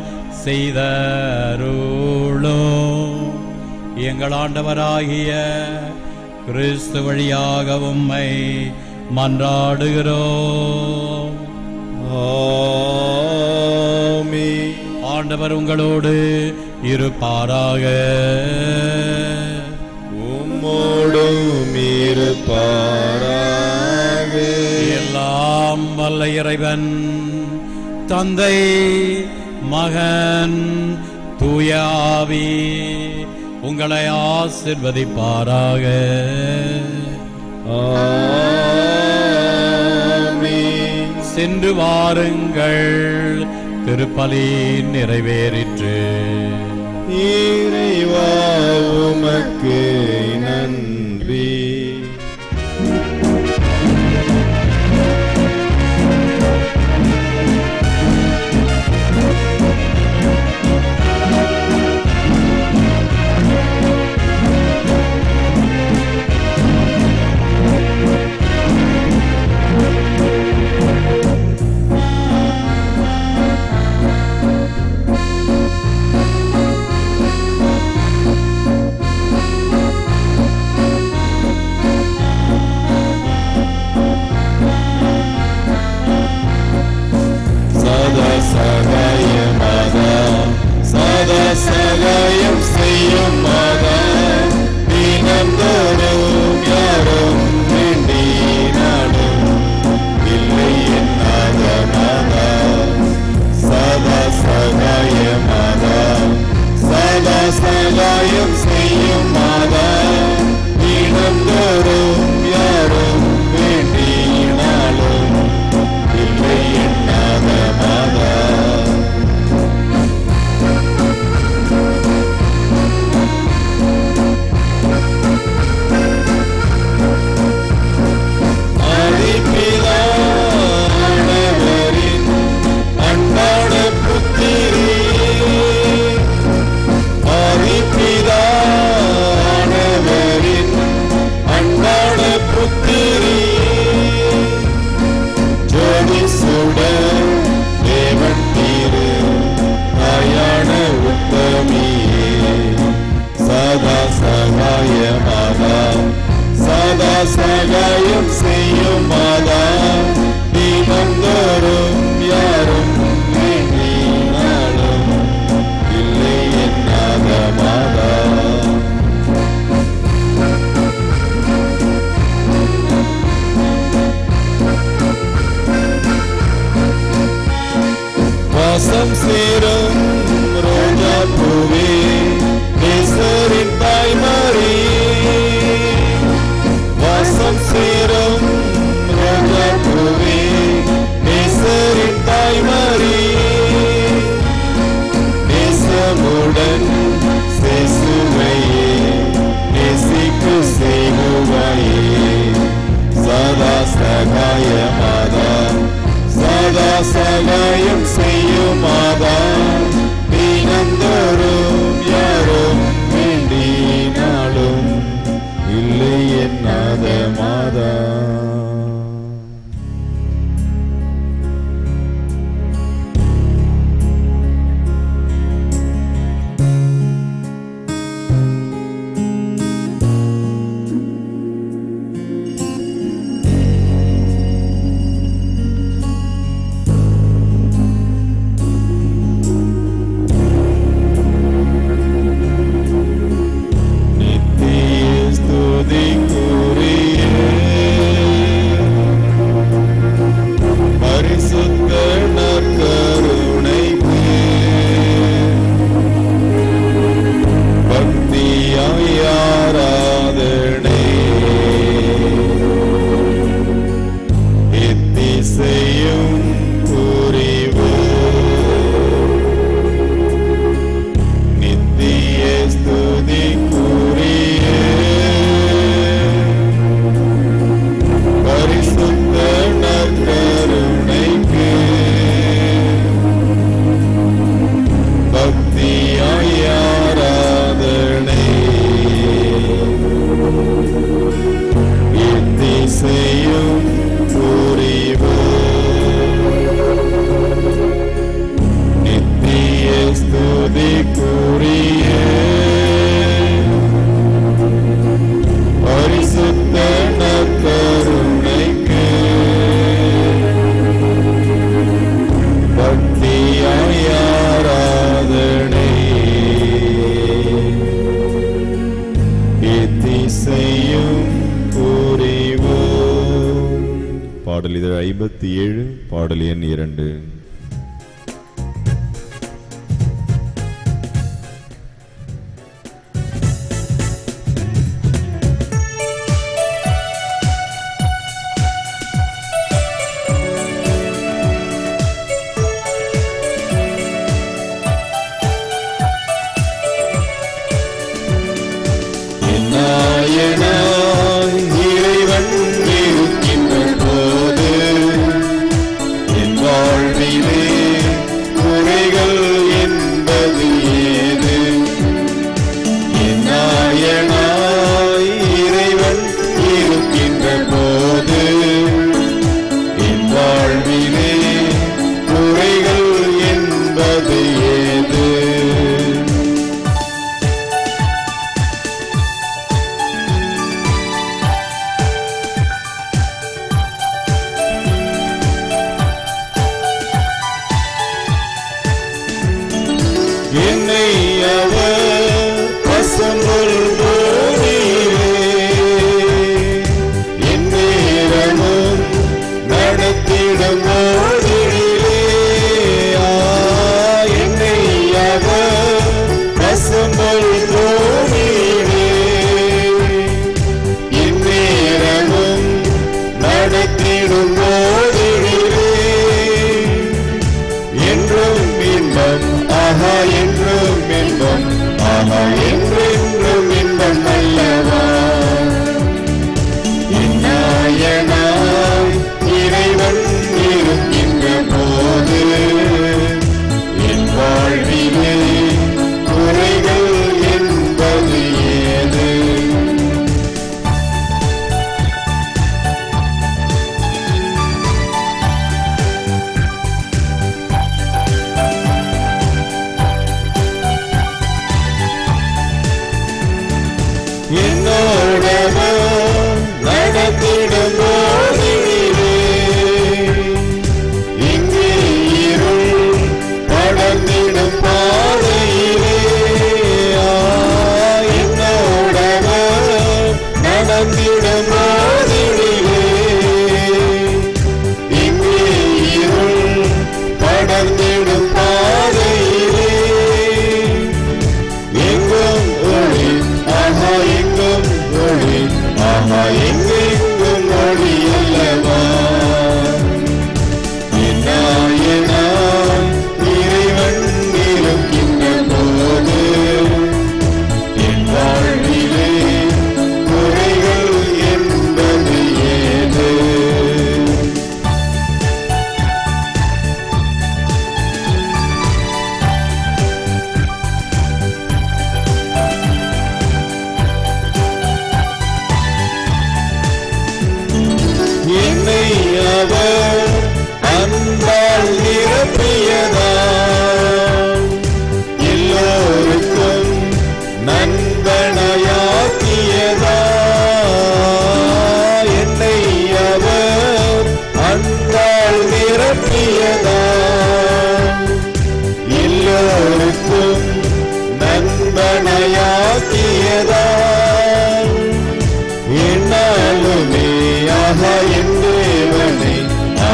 செய்தருளும். எங்கள் ஆண்டவராகிய கிறிஸ்து வழியாக உம்மை மன்றாடுகிறோம். ஆமென். ஆண்டவர் உங்களோடு இருப்பாராக. உம்மோடும் இருப்பாராக. எல்லாம் வல்ல இறைவன் தந்தை மகன் தூய ஆவி உங்களை ஆசிர்வதிப்பாராக. ஆமென். சென்று வாருங்கள், திருப்பலி நிறைவேறிற்று. இறைவா உமக்கு நன்றி. சகாயம் செய்யும் மாதா, தினந்தோறும் யாரும் வேண்டினாலும் இல்லை என்னாத மாதா. சதா சகாய மாதா, சதா சகாயம் செய்யும் மாதா, தினந்தோறும் யாரும் வேண்டினாலும் இல்லை என்னாத மாதா. சகாயம் செய்யும் மாதா, தினந்தோறும் யாரும் வேண்டினாலும் இல்லை என்னாத மாதா. வாசம் சேரும் ரோஜா பூவே, எந்தன் சேசுவையே நேசிக்கு செய்குவாயே சதா சகாயமாதா சதா சகாயம் செய்யும் மாதா தினந்தோறும் யாரும் வேண்டினாலும் இல்லை என்னாத மாதா. பாடல் இதழ் 57 பாடல் எண் 2. இறைவன் இருக்கின்ற போது என் வாழ்வில்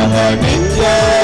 நெஞ்ச